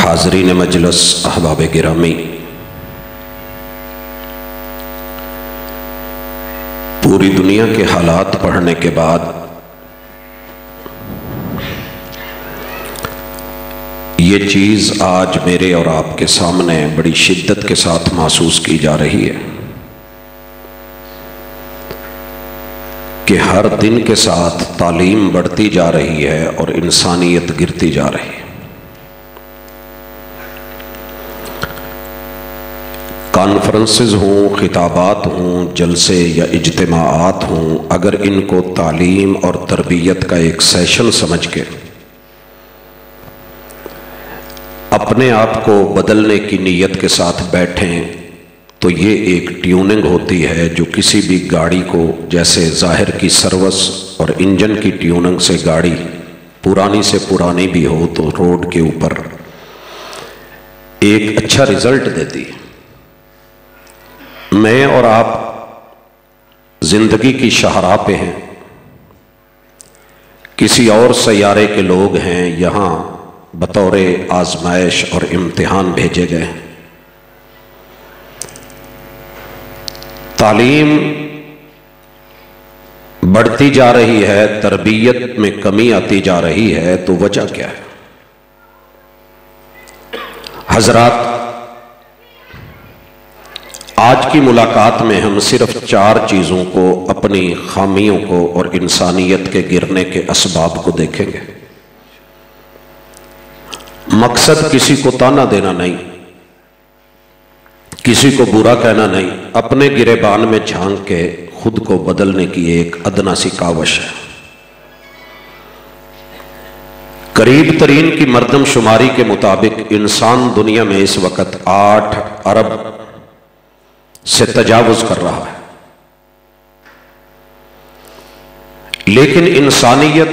हाज़रीन मजलिस, अहबाब गिरामी, पूरी दुनिया के हालात पढ़ने के बाद ये चीज़ आज मेरे और आपके सामने बड़ी शिद्दत के साथ महसूस की जा रही है कि हर दिन के साथ तालीम बढ़ती जा रही है और इंसानियत गिरती जा रही है। कॉन्फ्रेंसेस हों, खिताबात हों, जलसे या इज्तिमाआत हों, अगर इनको तालीम और तरबियत का एक सेशन समझ के अपने आप को बदलने की नीयत के साथ बैठें तो ये एक ट्यूनिंग होती है जो किसी भी गाड़ी को, जैसे ज़ाहिर की सर्विस और इंजन की ट्यूनिंग से गाड़ी पुरानी से पुरानी भी हो तो रोड के ऊपर एक अच्छा रिजल्ट देती है। मैं और आप जिंदगी की शाहराह पे हैं, किसी और सैयारे के लोग हैं, यहां बतौरे आजमाइश और इम्तिहान भेजे गए हैं। तालीम बढ़ती जा रही है, तरबियत में कमी आती जा रही है, तो वजह क्या है? हजरात, आज की मुलाकात में हम सिर्फ 4 चीज़ों को, अपनी खामियों को और इंसानियत के गिरने के असबाब को देखेंगे। मकसद किसी को ताना देना नहीं, किसी को बुरा कहना नहीं, अपने गिरेबान में झांक के खुद को बदलने की एक अदना सी कावश है। करीब तरीन की मर्दमशुमारी के मुताबिक इंसान दुनिया में इस वक्त 8 अरब से तजावुज कर रहा है, लेकिन इंसानियत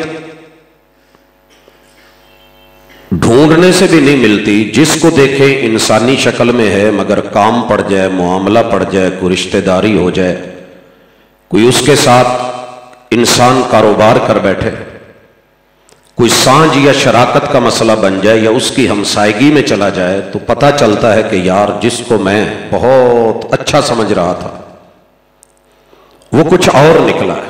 ढूंढने से भी नहीं मिलती। जिसको देखें इंसानी शक्ल में है, मगर काम पड़ जाए, मुआमला पड़ जाए, कोई रिश्तेदारी हो जाए, कोई उसके साथ इंसान कारोबार कर बैठे, कोई सांझ या शराकत का मसला बन जाए या उसकी हमसायगी में चला जाए, तो पता चलता है कि यार जिसको मैं बहुत अच्छा समझ रहा था वो कुछ और निकला है।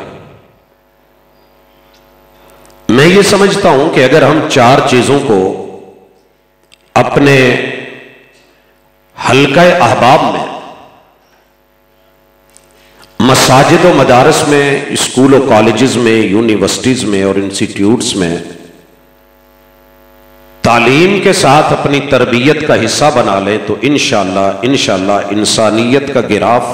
मैं ये समझता हूं कि अगर हम 4 चीजों को अपने हल्का अहबाब में, मसाजिद और मदारस में, स्कूल और कॉलेजेस में, यूनिवर्सिटीज में और इंस्टीट्यूट्स में तालीम के साथ अपनी तरबियत का हिस्सा बना लें तो इंशाअल्लाह इंसानियत का गिराफ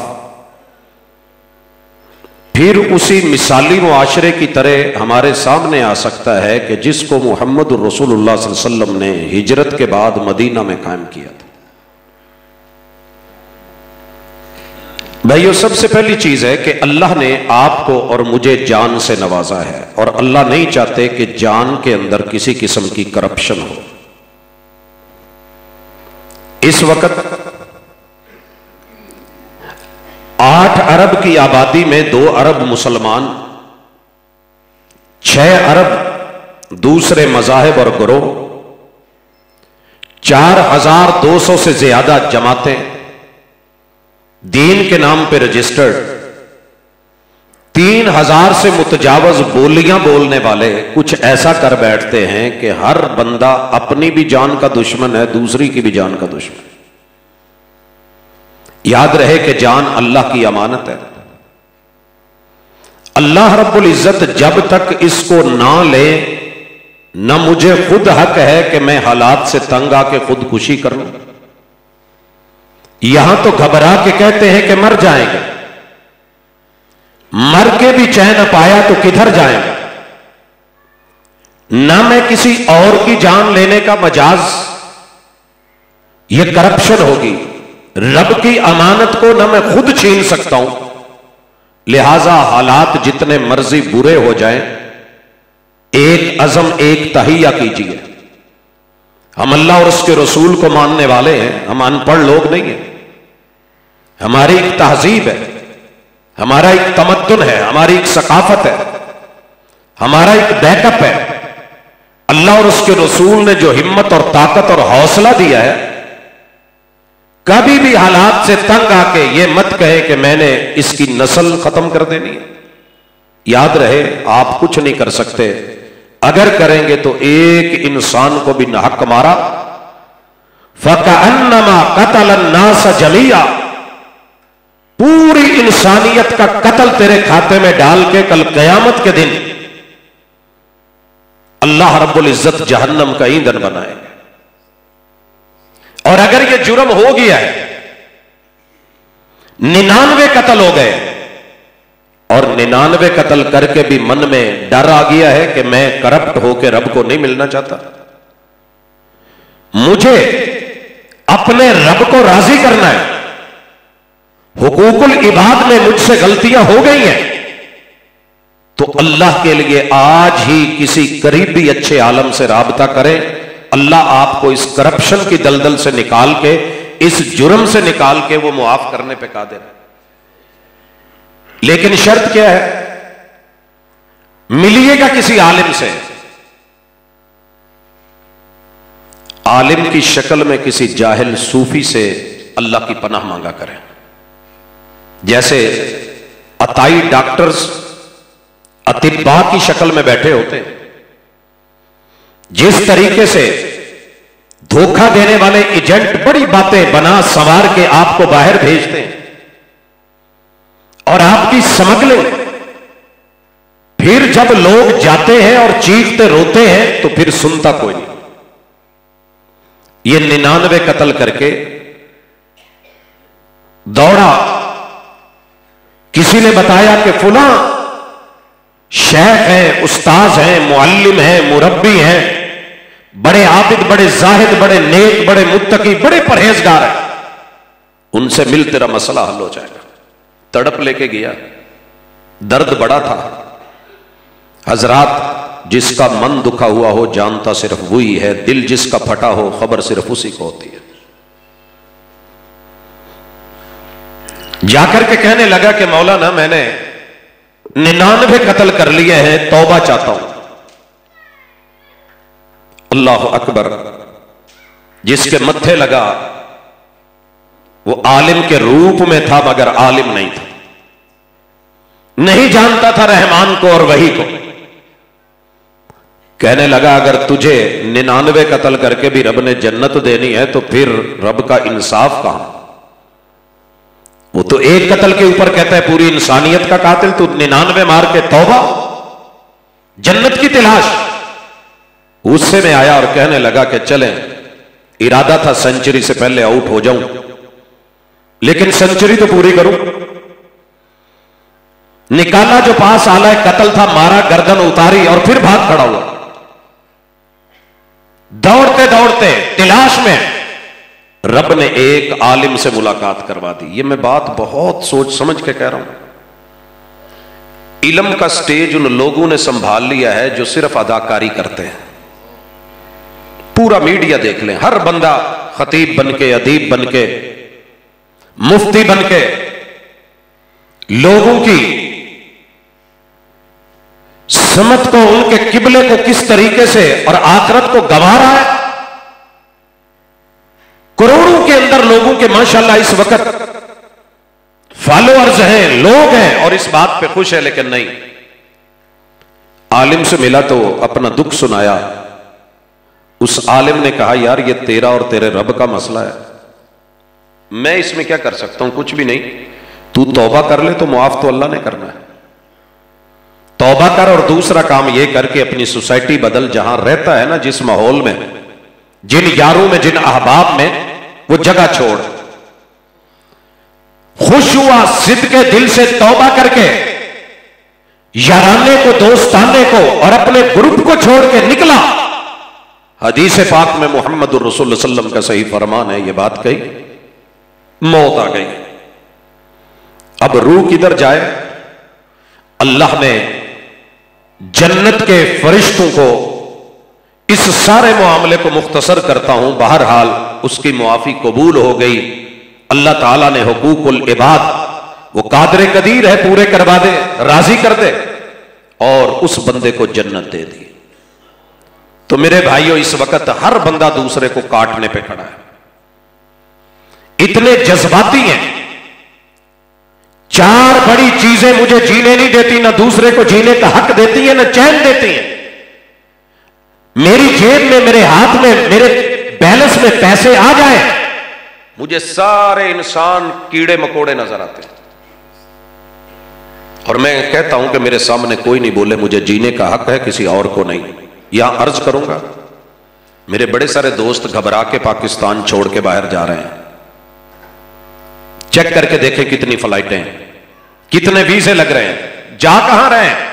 फिर उसी मिसाली मुआशरे की तरह हमारे सामने आ सकता है कि जिसको मुहम्मद रसूलुल्लाह सल्लल्लाहु अलैहि वसल्लम ने हिजरत के बाद मदीना में कायम किया था। भाइयों, सबसे पहली चीज है कि अल्लाह ने आपको और मुझे जान से नवाजा है और अल्लाह नहीं चाहते कि जान के अंदर किसी किस्म की करप्शन हो। इस वक्त 8 अरब की आबादी में 2 अरब मुसलमान, 6 अरब दूसरे मजाहिब और गिरोह, 4200 से ज्यादा जमातें दीन के नाम पे रजिस्टर्ड, 3000 से मुतजावज बोलियां बोलने वाले कुछ ऐसा कर बैठते हैं कि हर बंदा अपनी भी जान का दुश्मन है, दूसरी की भी जान का दुश्मन। याद रहे कि जान अल्लाह की अमानत है। अल्लाह रब्बुल इज्जत जब तक इसको ना ले, न मुझे खुद हक है कि मैं हालात से तंग आके खुदकुशी कर लूं। यहां तो घबरा के कहते हैं कि मर जाएंगे, मर के भी चैन पाया तो किधर जाएंगे। ना मैं किसी और की जान लेने का मजाज, यह करप्शन होगी। रब की अमानत को ना मैं खुद छीन सकता हूं, लिहाजा हालात जितने मर्जी बुरे हो जाएं, एक अज़म, एक तहिया कीजिए। हम अल्लाह और उसके रसूल को मानने वाले हैं, हम अनपढ़ लोग नहीं हैं। हमारी एक तहजीब है, हमारा एक तमद्दुन है, हमारी एक सकाफत है, हमारा एक बैकअप है। अल्लाह और उसके रसूल ने जो हिम्मत और ताकत और हौसला दिया है, कभी भी हालात से तंग आके ये मत कहे कि मैंने इसकी नस्ल खत्म कर देनी है। याद रहे, आप कुछ नहीं कर सकते। अगर करेंगे तो एक इंसान को भी नाहक मारा, फकअन्नमा कतल अन्नास जमीआ, पूरी इंसानियत का कत्ल तेरे खाते में डाल के कल कयामत के दिन अल्लाह रब्बुल इज्जत जहन्नम का ईंधन बनाएगा। और अगर यह जुर्म हो गया है, 99 कत्ल हो गए और 99 कत्ल करके भी मन में डर आ गया है कि मैं करप्ट होकर रब को नहीं मिलना चाहता, मुझे अपने रब को राजी करना है, हुकूकुल इबाद में मुझसे गलतियां हो गई हैं, तो अल्लाह के लिए आज ही किसी करीबी अच्छे आलम से राबता करें। अल्लाह आपको इस करप्शन की दलदल से निकाल के, इस जुर्म से निकाल के वो मुआफ करने पे कादिर है। लेकिन शर्त क्या है? मिलिएगा किसी आलिम से, आलिम की शक्ल में किसी जाहिल सूफी से अल्लाह की पनाह मांगा करें। जैसे अताई डॉक्टर्स अतिब्बा की शक्ल में बैठे होते हैं, जिस तरीके से धोखा देने वाले एजेंट बड़ी बातें बना संवार के आपको बाहर भेजते हैं और आपकी स्मगलिंग, फिर जब लोग जाते हैं और चीखते रोते हैं तो फिर सुनता कोई नहीं। ये 99 कत्ल करके दौड़ा, किसी ने बताया कि फुला शेख हैं, उस्ताज हैं, मुअल्लिम हैं, मुरब्बी हैं, बड़े आबिद, बड़े जाहिद, बड़े नेक, बड़े मुत्तकी, बड़े परहेजगार हैं, उनसे मिल तेरा मसला हल हो जाएगा। तड़प लेके गया, दर्द बड़ा था। हजरात, जिसका मन दुखा हुआ हो जानता सिर्फ वही है, दिल जिसका फटा हो खबर सिर्फ उसी को होती है। जाकर के कहने लगा कि मौलाना मैंने 99 कत्ल कर लिए हैं, तौबा चाहता हूं। अल्लाह अकबर। जिसके मत्थे लगा वो आलिम के रूप में था मगर आलिम नहीं था, नहीं जानता था रहमान को और वही को। कहने लगा अगर तुझे 99 कत्ल करके भी रब ने जन्नत देनी है तो फिर रब का इंसाफ कहां? वो तो एक कत्ल के ऊपर कहता है पूरी इंसानियत का कातिल, तू 99 मार के तौबा, जन्नत की तलाश। गुस्से में आया और कहने लगा कि चलें, इरादा था सेंचुरी से पहले आउट हो जाऊं, लेकिन सेंचुरी तो पूरी करूं। निकाला जो पास आला कत्ल था, मारा, गर्दन उतारी और फिर भाग खड़ा हुआ। दौड़ते दौड़ते तलाश में रब ने एक आलिम से मुलाकात करवा दी। ये मैं बात बहुत सोच समझ के कह रहा हूं। इल्म का स्टेज उन लोगों ने संभाल लिया है जो सिर्फ अदाकारी करते हैं। पूरा मीडिया देख लें, हर बंदा खतीब बनके, अदीब बनके, मुफ्ती बनके लोगों की समत को, उनके किबले को किस तरीके से और आखिरत को गंवा रहा है। करोड़ों के अंदर लोगों के माशाल्लाह इस वक्त फॉलोअर्स हैं, लोग हैं और इस बात पे खुश है, लेकिन नहीं। आलिम से मिला तो अपना दुख सुनाया। उस आलिम ने कहा यार ये तेरा और तेरे रब का मसला है, मैं इसमें क्या कर सकता हूं? कुछ भी नहीं। तू तौबा कर ले तो मुआफ तो अल्लाह ने करना है। तौबा कर और दूसरा काम ये करके अपनी सोसाइटी बदल, जहां रहता है ना, जिस माहौल में, जिन यारों में, जिन अहबाब में, वो जगह छोड़। खुश हुआ, सिद्ध के दिल से तौबा करके याराने को, दोस्ताने को और अपने ग्रुप को छोड़ के निकला। हदीस पाक में मोहम्मद रसूलुल्लाह सल्लल्लाहु अलैहि वसल्लम का सही फरमान है, ये बात कही, मौत आ गई। अब रूह किधर जाए? अल्लाह ने जन्नत के फरिश्तों को, इस सारे मामले को मुख्तसर करता हूं, बहरहाल उसकी मुआफी कबूल हो गई। अल्लाह ताला ने हुकूकुल इबाद, वो कादर कदीर है, पूरे करवा दे, राजी कर दे और उस बंदे को जन्नत दे दी। तो मेरे भाइयों इस वक्त हर बंदा दूसरे को काटने पे खड़ा है, इतने जज्बाती हैं। चार बड़ी चीजें मुझे जीने नहीं देती, ना दूसरे को जीने का हक देती है, ना चैन देती है। मेरी जेब में, मेरे हाथ में, मेरे बैलेंस में पैसे आ जाए, मुझे सारे इंसान कीड़े मकोड़े नजर आते हैं। और मैं कहता हूं कि मेरे सामने कोई नहीं बोले मुझे जीने का हक है, किसी और को नहीं। यहां अर्ज करूंगा, मेरे बड़े सारे दोस्त घबरा के पाकिस्तान छोड़ के बाहर जा रहे हैं। चेक करके देखें कितनी फ्लाइटें हैं, कितने वीजे लग रहे हैं, जा कहां रहे हैं।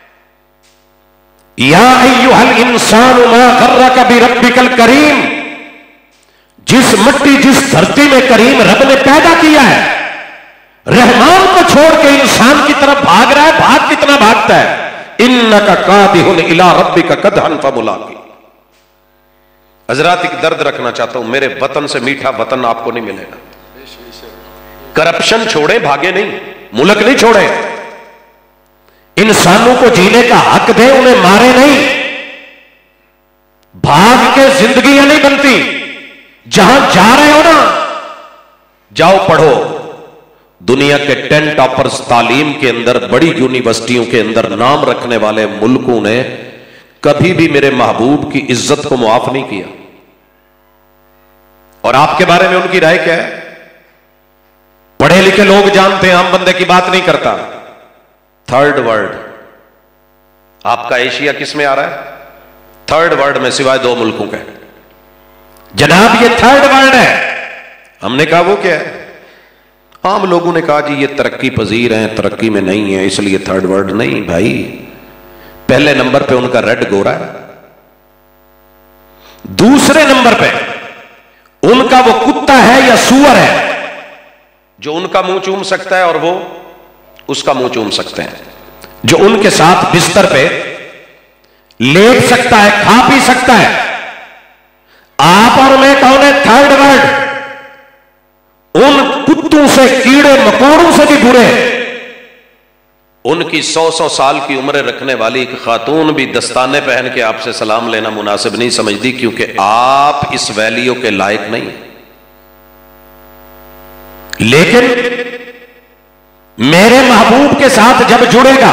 या अय्युहल इंसान मा गर्रका बिरब्बिकल करीम, जिस मिट्टी जिस धरती में करीम रब ने पैदा किया है, रहमान को छोड़ के इंसान की तरफ भाग रहा है। भाग कितना भागता है। इन्नका कादिहुन इला रब्बिका कदहन फमुलाकी। हजरात एक दर्द रखना चाहता हूं, मेरे वतन से मीठा वतन आपको नहीं मिलेगा। करप्शन छोड़े, भागे नहीं, मुल्क नहीं छोड़े, इंसानों को जीने का हक दे, उन्हें मारे नहीं। भाग के जिंदगियां नहीं बनती। जहां जा रहे हो ना, जाओ पढ़ो। दुनिया के 10 टॉपर्स तालीम के अंदर, बड़ी यूनिवर्सिटियों के अंदर नाम रखने वाले मुल्कों ने कभी भी मेरे महबूब की इज्जत को मुआफ नहीं किया। और आपके बारे में उनकी राय क्या है? पढ़े लिखे लोग जानते हैं, आम बंदे की बात नहीं करता। थर्ड वर्ल्ड, आपका एशिया किस में आ रहा है? थर्ड वर्ल्ड में, सिवाय 2 मुल्कों के। जनाब ये थर्ड वर्ल्ड है। हमने कहा वो क्या है? आम लोगों ने कहा जी ये तरक्की पजीर हैं, तरक्की में नहीं है, इसलिए थर्ड वर्ल्ड। नहीं भाई, पहले नंबर पे उनका रेड गोरा है, दूसरे नंबर पे उनका वो कुत्ता है या सूअर है जो उनका मुंह चूम सकता है और वो उसका मुंह चूम सकते हैं, जो उनके साथ बिस्तर पे लेट सकता है, खा पी सकता है। आप और मैं कौन है? Third world. उन कुत्तों से, कीड़े मकोड़ों से भी बुरे। उनकी 100-100 साल की उम्र रखने वाली एक खातून भी दस्ताने पहन के आपसे सलाम लेना मुनासिब नहीं समझती, क्योंकि आप इस वैल्यू के लायक नहीं। लेकिन मेरे महबूब के साथ जब जुड़ेगा,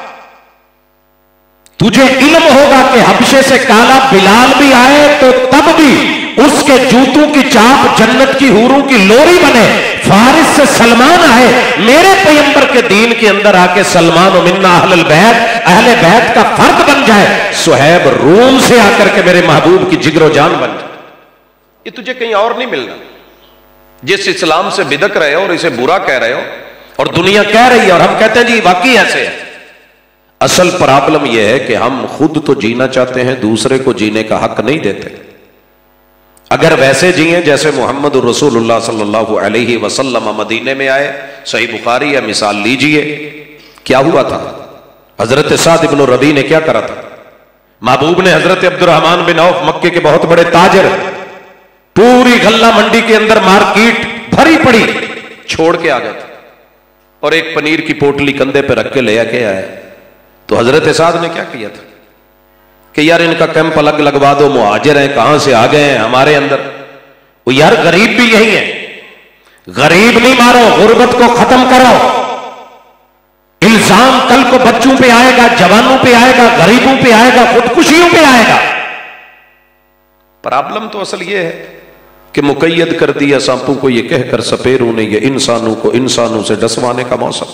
तुझे इल्म होगा कि हबशे से काला बिलाल भी आए तो तब भी उसके जूतों की चाप जन्नत की हूरों की लोरी बने। फारिस से सलमान आए, मेरे पैगंबर के दीन के अंदर आके सलमान मिन्ना अहलुल बैत, अहले बैत का फर्द बन जाए। सुहैब रूम से आकर के मेरे महबूब की जिगरो जान बन जाए। ये तुझे कहीं और नहीं मिलना। जिस इस्लाम से बिदक रहे हो और इसे बुरा कह रहे हो और दुनिया कह रही है और हम कहते हैं जी वाकई ऐसे है। असल प्रॉब्लम यह है कि हम खुद तो जीना चाहते हैं, दूसरे को जीने का हक नहीं देते। अगर वैसे जिए जैसे मोहम्मद रसूलुल्लाह सल्लल्लाहु अलैहि वसल्लम मदीने में आए, सही बुखारी है, मिसाल लीजिए क्या हुआ था। हजरत साद इब्न रबी ने क्या करा था? महबूब ने हजरत अब्दुर्रहमान बिन औफ, मक्के के बहुत बड़े ताजर, पूरी गल्ला मंडी के अंदर मार्केट भरी पड़ी, छोड़ के आ गए थे और एक पनीर की पोटली कंधे पे रख के ले आके आए। तो हजरत साद ने क्या किया था कि यार इनका कैंप अलग लगवा दो, मुहाजिर हैं, कहां से आ गए हैं हमारे अंदर। वो यार गरीब भी यही है, गरीब नहीं मारो, गुर्बत को खत्म करो। इल्जाम कल को बच्चों पे आएगा, जवानों पे आएगा, गरीबों पे आएगा, खुदकुशियों पे आएगा। प्रॉब्लम तो असल ये है कि मुकैयद कर दिया सांपों को ये कहकर सपेरों ने, ये इंसानों को इंसानों से डसवाने का मौसम।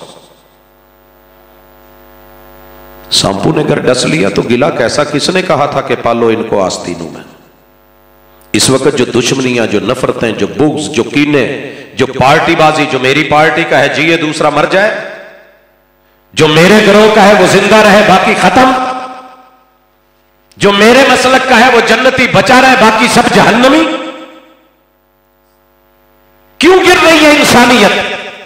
सांपों ने अगर डस लिया तो गिला कैसा? किसने कहा था कि पालो इनको आस्तीनों में? इस वक्त जो दुश्मनियां, जो नफरतें, जो बुग्ज, जो कीने, जो पार्टीबाजी, जो मेरी पार्टी का है जिए दूसरा मर जाए, जो मेरे गिरोह का है वो जिंदा रहे बाकी खत्म, जो मेरे मसलक का है वो जन्नती बचा रहे बाकी सब जहन्नमी। क्यों गिर रही है इंसानियत?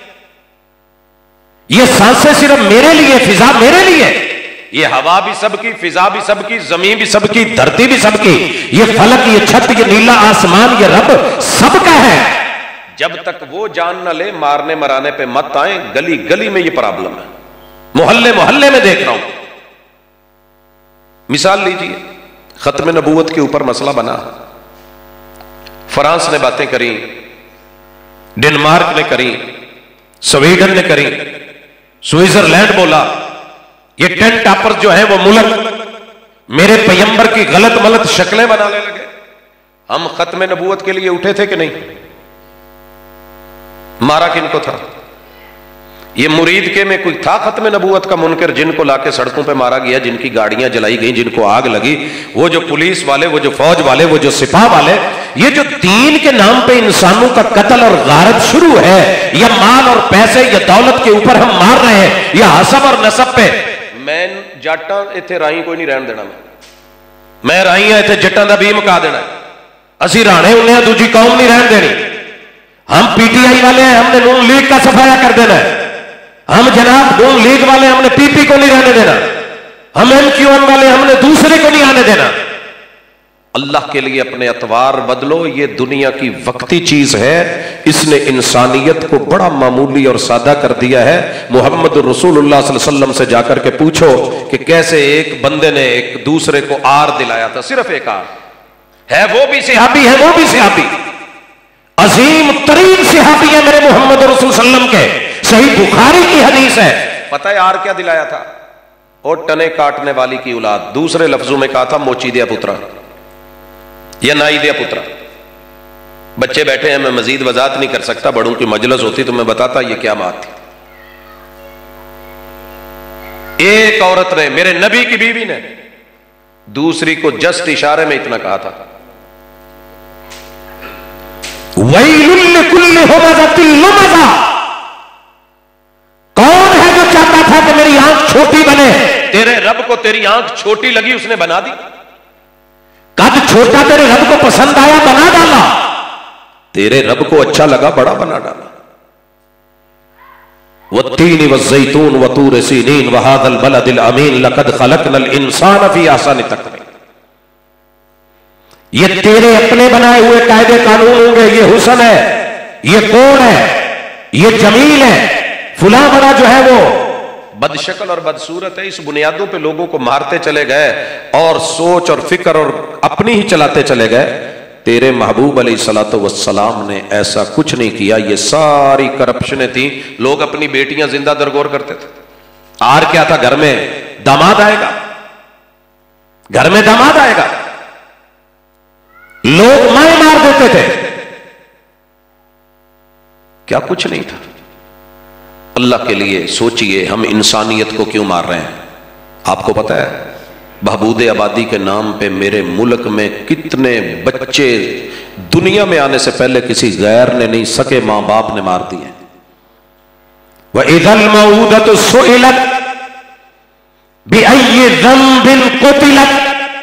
ये सांसें सिर्फ मेरे लिए, फिजा मेरे लिए, ये हवा भी सबकी, फिजा भी सबकी, जमीन भी सबकी, धरती भी सबकी, ये फलक, ये छत, ये नीला आसमान, ये रब सबका है। जब तक वो जान न ले, मारने मराने पे मत आए। गली गली में ये प्रॉब्लम है, मोहल्ले मोहल्ले में देख रहा हूं। मिसाल लीजिए, खत्म नबूवत के ऊपर मसला बना। फ्रांस ने बातें करी, डेनमार्क ने करी, स्वीडन ने करी, स्विट्जरलैंड बोला ये 10 टापर्स जो है वो मुल्क मेरे पैगंबर की गलत मलत शक्लें बनाने लगे। हम खत्म नबूवत के लिए उठे थे कि नहीं? मारा किनको था? ये मुरीद के में कोई था खत्म नबूवत का मुनकर जिनको लाके सड़कों पे मारा गया, जिनकी गाड़ियां जलाई गई, जिनको आग लगी? वो जो पुलिस वाले, वो जो फौज वाले, वो जो सिपाह वाले, ये जो दीन के नाम पे इंसानों का कत्ल और गारत शुरू है, या माल और पैसे या दौलत के ऊपर हम मार रहे हैं, या हसब और नसब पे। मैं जाटा इत्थे राही कोई नहीं रहन देना, मैं राही इत्थे जट्टां दा भी मुका देना। असी राणे उन्हें दूजी कौम नहीं रहन देनी। हम पीटीआई वाले हैं, हमने नून लीग का सफाया कर देना है। हम जनाब नून लीग वाले, हमने पीपी को नहीं रहने देना। हम एमक्यूएम वाले, हमने दूसरे को नहीं आने देना। अल्लाह के लिए अपने अतवार बदलो। ये दुनिया की वक्ती चीज है, इसने इंसानियत को बड़ा मामूली और सादा कर दिया है। मोहम्मद रसूलुल्लाह सल्लल्लाहु अलैहि वसल्लम से जाकर के पूछो कि कैसे एक बंदे ने एक दूसरे को आर दिलाया था। सिर्फ एक आर है, वो भी सिहाबी है, वो भी सिहाबी, अजीम तरीन सिहाबी है मेरे मोहम्मद रसूल सल्लम के। सही बुखारी की हदीस है। पता है आर क्या दिलाया था? और टने काटने वाली की औलाद। दूसरे लफ्जों में कहा था मोची दिया पुत्रा या नाई दिया पुत्रा। बच्चे बैठे हैं, मैं मजीद वजात नहीं कर सकता, बड़ों की मजलिस होती तो मैं बताता ये क्या बात थी। एक औरत ने, मेरे नबी की बीवी ने, दूसरी को जस्ट इशारे में इतना कहा था, कौन है जो चाहता था कि मेरी आंख छोटी बने? तेरे रब को तेरी आंख छोटी लगी, उसने बना दी। कद छोटा तेरे रब को पसंद आया, बना डाला। तेरे रब को अच्छा लगा, बड़ा बना डाला। वत्तीन वज़्ज़ैतून वतूर सीनीन वहादल बलदिल अमीन लक़द खलक़नल इंसान फी अहसनि तक़वीम। ये तेरे अपने बनाए हुए कायदे कानून होंगे। ये हुस्न है, ये कौन है, ये जमील है, फुला बड़ा जो है वो बदशक्ल और बदसूरत है। इस बुनियादों पे लोगों को मारते चले गए और सोच और फिक्र और अपनी ही चलाते चले गए। तेरे महबूब अलैहिस्सलातु वस्सलाम ने ऐसा कुछ नहीं किया। ये सारी करप्शनें थी। लोग अपनी बेटियां जिंदा दरगोर करते थे। आर क्या था? घर में दामाद आएगा, घर में दामाद आएगा, लोग माए मार देते थे। क्या कुछ नहीं था। अल्लाह के लिए सोचिए, हम इंसानियत को क्यों मार रहे हैं? आपको पता है बहबूद आबादी के नाम पे मेरे मुल्क में कितने बच्चे दुनिया में आने से पहले किसी गैर ने नहीं, सके मां बाप ने मार दिए। वह इदल मऊदतु सुइलत बिअय्यि ज़ंबिन क़ुतिलत।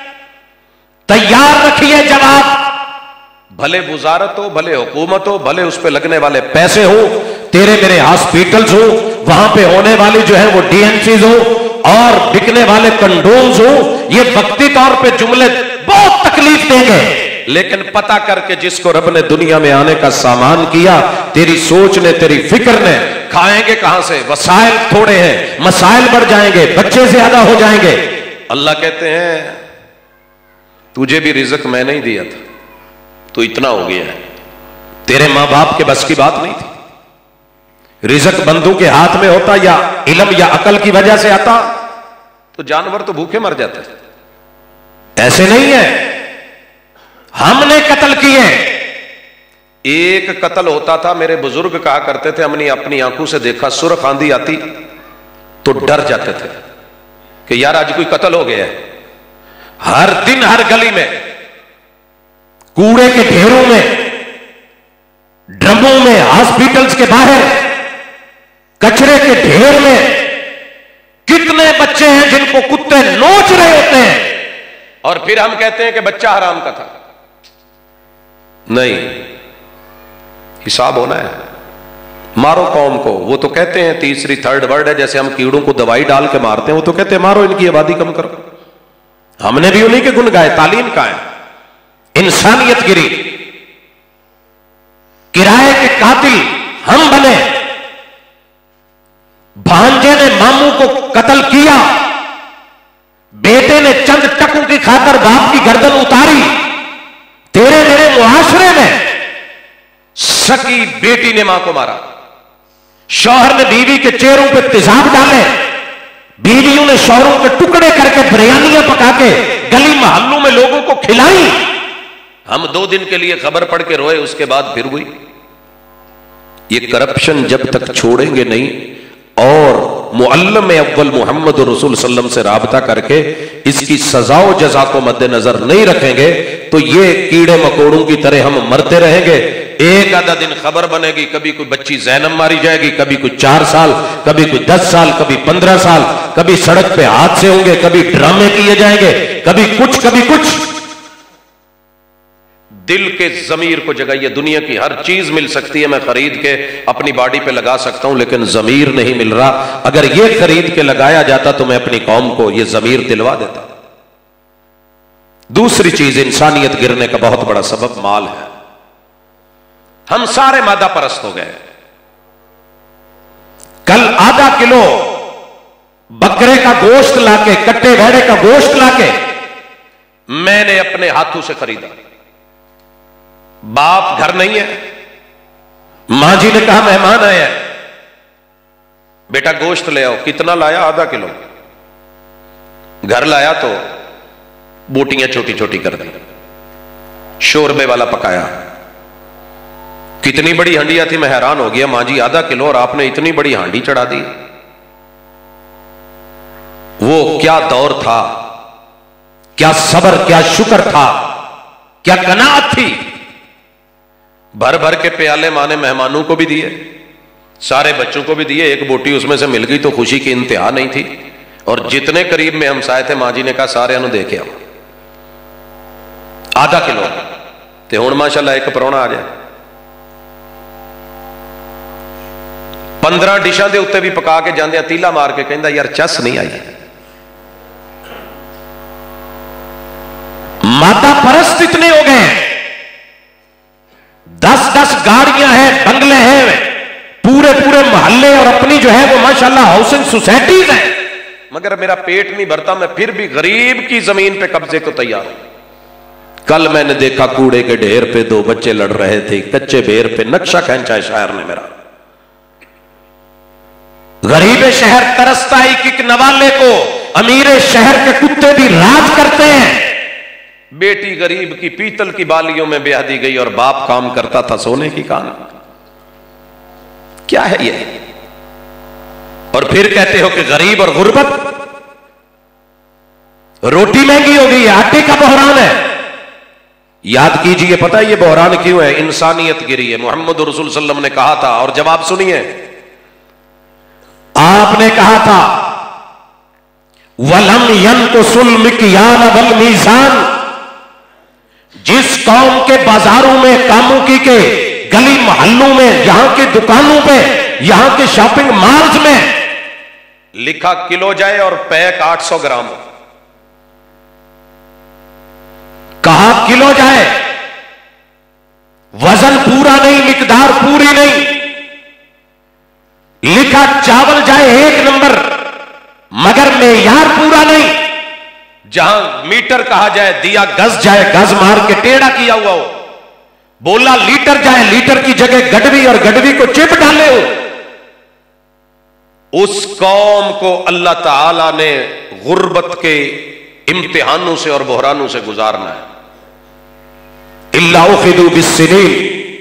तैयार रखिए जवाब, भले वजारत हो, भले हुकूमत हो, भले उस पर लगने वाले पैसे हो, तेरे मेरे हॉस्पिटल्स हो, वहां पे होने वाली जो है वो डीएनसीज हो और बिकने वाले कंडोम्स हो। ये वक्ती तौर पे जुमले बहुत तकलीफ देंगे, लेकिन पता करके जिसको रब ने दुनिया में आने का सामान किया, तेरी सोच ने, तेरी फिक्र ने, खाएंगे कहां से? वसाइल थोड़े हैं, मसाइल बढ़ जाएंगे, बच्चे ज्यादा हो जाएंगे। अल्लाह कहते हैं तुझे भी रिज़्क मैंने ही दिया था, तो इतना हो गया है। तेरे मां बाप के बस की बात नहीं थी। रिज़्क बंदों के हाथ में होता या इल्म या अकल की वजह से आता तो जानवर तो भूखे मर जाते। ऐसे नहीं है, हमने कत्ल किए। एक कत्ल होता था, मेरे बुजुर्ग कहा करते थे, हमने अपनी आंखों से देखा, सुर्ख आंधी आती तो डर जाते थे कि यार आज कोई कत्ल हो गया है। हर दिन हर गली में, कूड़े के ढेरों में, ड्रमों में, हॉस्पिटल्स के बाहर, कचरे के ढेर में कितने बच्चे हैं जिनको कुत्ते नोच रहे होते हैं, और फिर हम कहते हैं कि बच्चा हराम का था। नहीं, हिसाब होना है। मारो कौम को। वो तो कहते हैं तीसरी थर्ड वर्ड है, जैसे हम कीड़ों को दवाई डाल के मारते हैं, वो तो कहते हैं मारो, इनकी आबादी कम करो। हमने भी उन्हीं के गुण गाए। तालीम का है, इंसानियत गिरी, किराए के कातिल हम बने। भांजे ने मामू को कत्ल किया, बेटे ने चंद टकों की खातर बाप की गर्दन उतारी। तेरे मेरे मुआशरे में सकी बेटी ने मां को मारा, शौहर ने बीवी के चेहरों पे तेजाब डाले, बीवियों ने शौहरों के टुकड़े करके बिरयानियां पका के गली मोहल्लों में लोगों को खिलाई। हम 2 दिन के लिए खबर पढ़ के रोए, उसके बाद फिर हुई। ये करप्शन जब तक छोड़ेंगे नहीं और मुअल्लम अव्वल मोहम्मद रसूल सल्लम से राबता करके इसकी सजा व जजा को मद्देनजर नहीं रखेंगे तो ये कीड़े मकोड़ों की तरह हम मरते रहेंगे। एक आधा दिन खबर बनेगी, कभी कोई बच्ची जैनब मारी जाएगी, कभी कोई 4 साल, कभी कोई 10 साल, कभी 15 साल, कभी सड़क पे हादसे होंगे, कभी ड्रामे किए जाएंगे, कभी कुछ कभी कुछ। दिल के जमीर को जगाइए। दुनिया की हर चीज मिल सकती है, मैं खरीद के अपनी बॉडी पे लगा सकता हूं, लेकिन जमीर नहीं मिल रहा। अगर ये खरीद के लगाया जाता तो मैं अपनी कौम को ये जमीर दिलवा देता। दूसरी चीज, इंसानियत गिरने का बहुत बड़ा सबब माल है। हम सारे मादा परस्त हो गए। कल आधा किलो बकरे का गोश्त लाके, कट्टे भेड़े का गोश्त लाके मैंने अपने हाथों से खरीदा। बाप घर नहीं है, मां जी ने कहा मेहमान आए हैं, बेटा गोश्त ले आओ। कितना लाया? आधा किलो। घर लाया तो बोटियां छोटी छोटी कर दी, शोरबे वाला पकाया। कितनी बड़ी हांडिया थी, मैं हैरान हो गया। मां जी आधा किलो और आपने इतनी बड़ी हांडी चढ़ा दी। वो क्या दौर था, क्या सब्र, क्या शुक्र था, क्या कनाअत थी। भर भर के प्याले मां ने मेहमानों को भी दिए, सारे बच्चों को भी दिए। एक बोटी उसमें से मिल गई तो खुशी की इंतहा नहीं थी। और जितने करीब में हम साए थे, मां जी ने कहा सारे दे के आओ। आधा किलो ते हुण माशाअल्लाह एक परौना आ जाए। 15 डिशां दे उत्ते भी पका के जांदे तीला मार के कहंदा यार चस नहीं आई। माता परस्त इतने हो गए, 10-10 गाड़ियां हैं, बंगले हैं, पूरे पूरे मोहल्ले और अपनी जो है वो माशाल्लाह हाउसिंग सोसाइटीज हैं, मगर मेरा पेट नहीं भरता। मैं फिर भी गरीब की जमीन पे कब्जे को तैयार हूं। कल मैंने देखा कूड़े के ढेर पे 2 बच्चे लड़ रहे थे, कच्चे बेर पे नक्शा खींचा है शायर ने मेरा। गरीब शहर तरसता एक नवाले को, अमीर शहर के कुत्ते भी राज करते हैं। बेटी गरीब की पीतल की बालियों में ब्याह दी गई और बाप काम करता था सोने की कान। क्या है ये? और फिर कहते हो कि गरीब और गुर्बत, रोटी महंगी हो गई, आटे का बहरान है। याद कीजिए, पता है ये बहरान क्यों है? इंसानियत गिरी है। मोहम्मद रसूल सल्लम ने कहा था, और जवाब सुनिए, आपने कहा था वलम यनकुसुल मिक्याल वल मीज़ान। जिस कौम के बाजारों में, कामों की के गली मोहल्लों में, यहां के दुकानों पे, यहां के शॉपिंग मॉल्स में लिखा किलो जाए और पैक 800 ग्राम, कहा किलो जाए, वजन पूरा नहीं, मिकदार पूरी नहीं, लिखा चावल जाए 1 नंबर मगर मेयार पूरा नहीं। जहां मीटर कहा जाए, दिया गज जाए, गज मार के टेढ़ा किया हुआ हो। बोला लीटर जाए, लीटर की जगह गडवी और गडवी को चिप डाले हो। उस कौम को अल्लाह ताला ने गुर्बत के इम्तिहानों से और बहरानों से गुजारना है। इल्ला उखिदू बिस्सिनीन,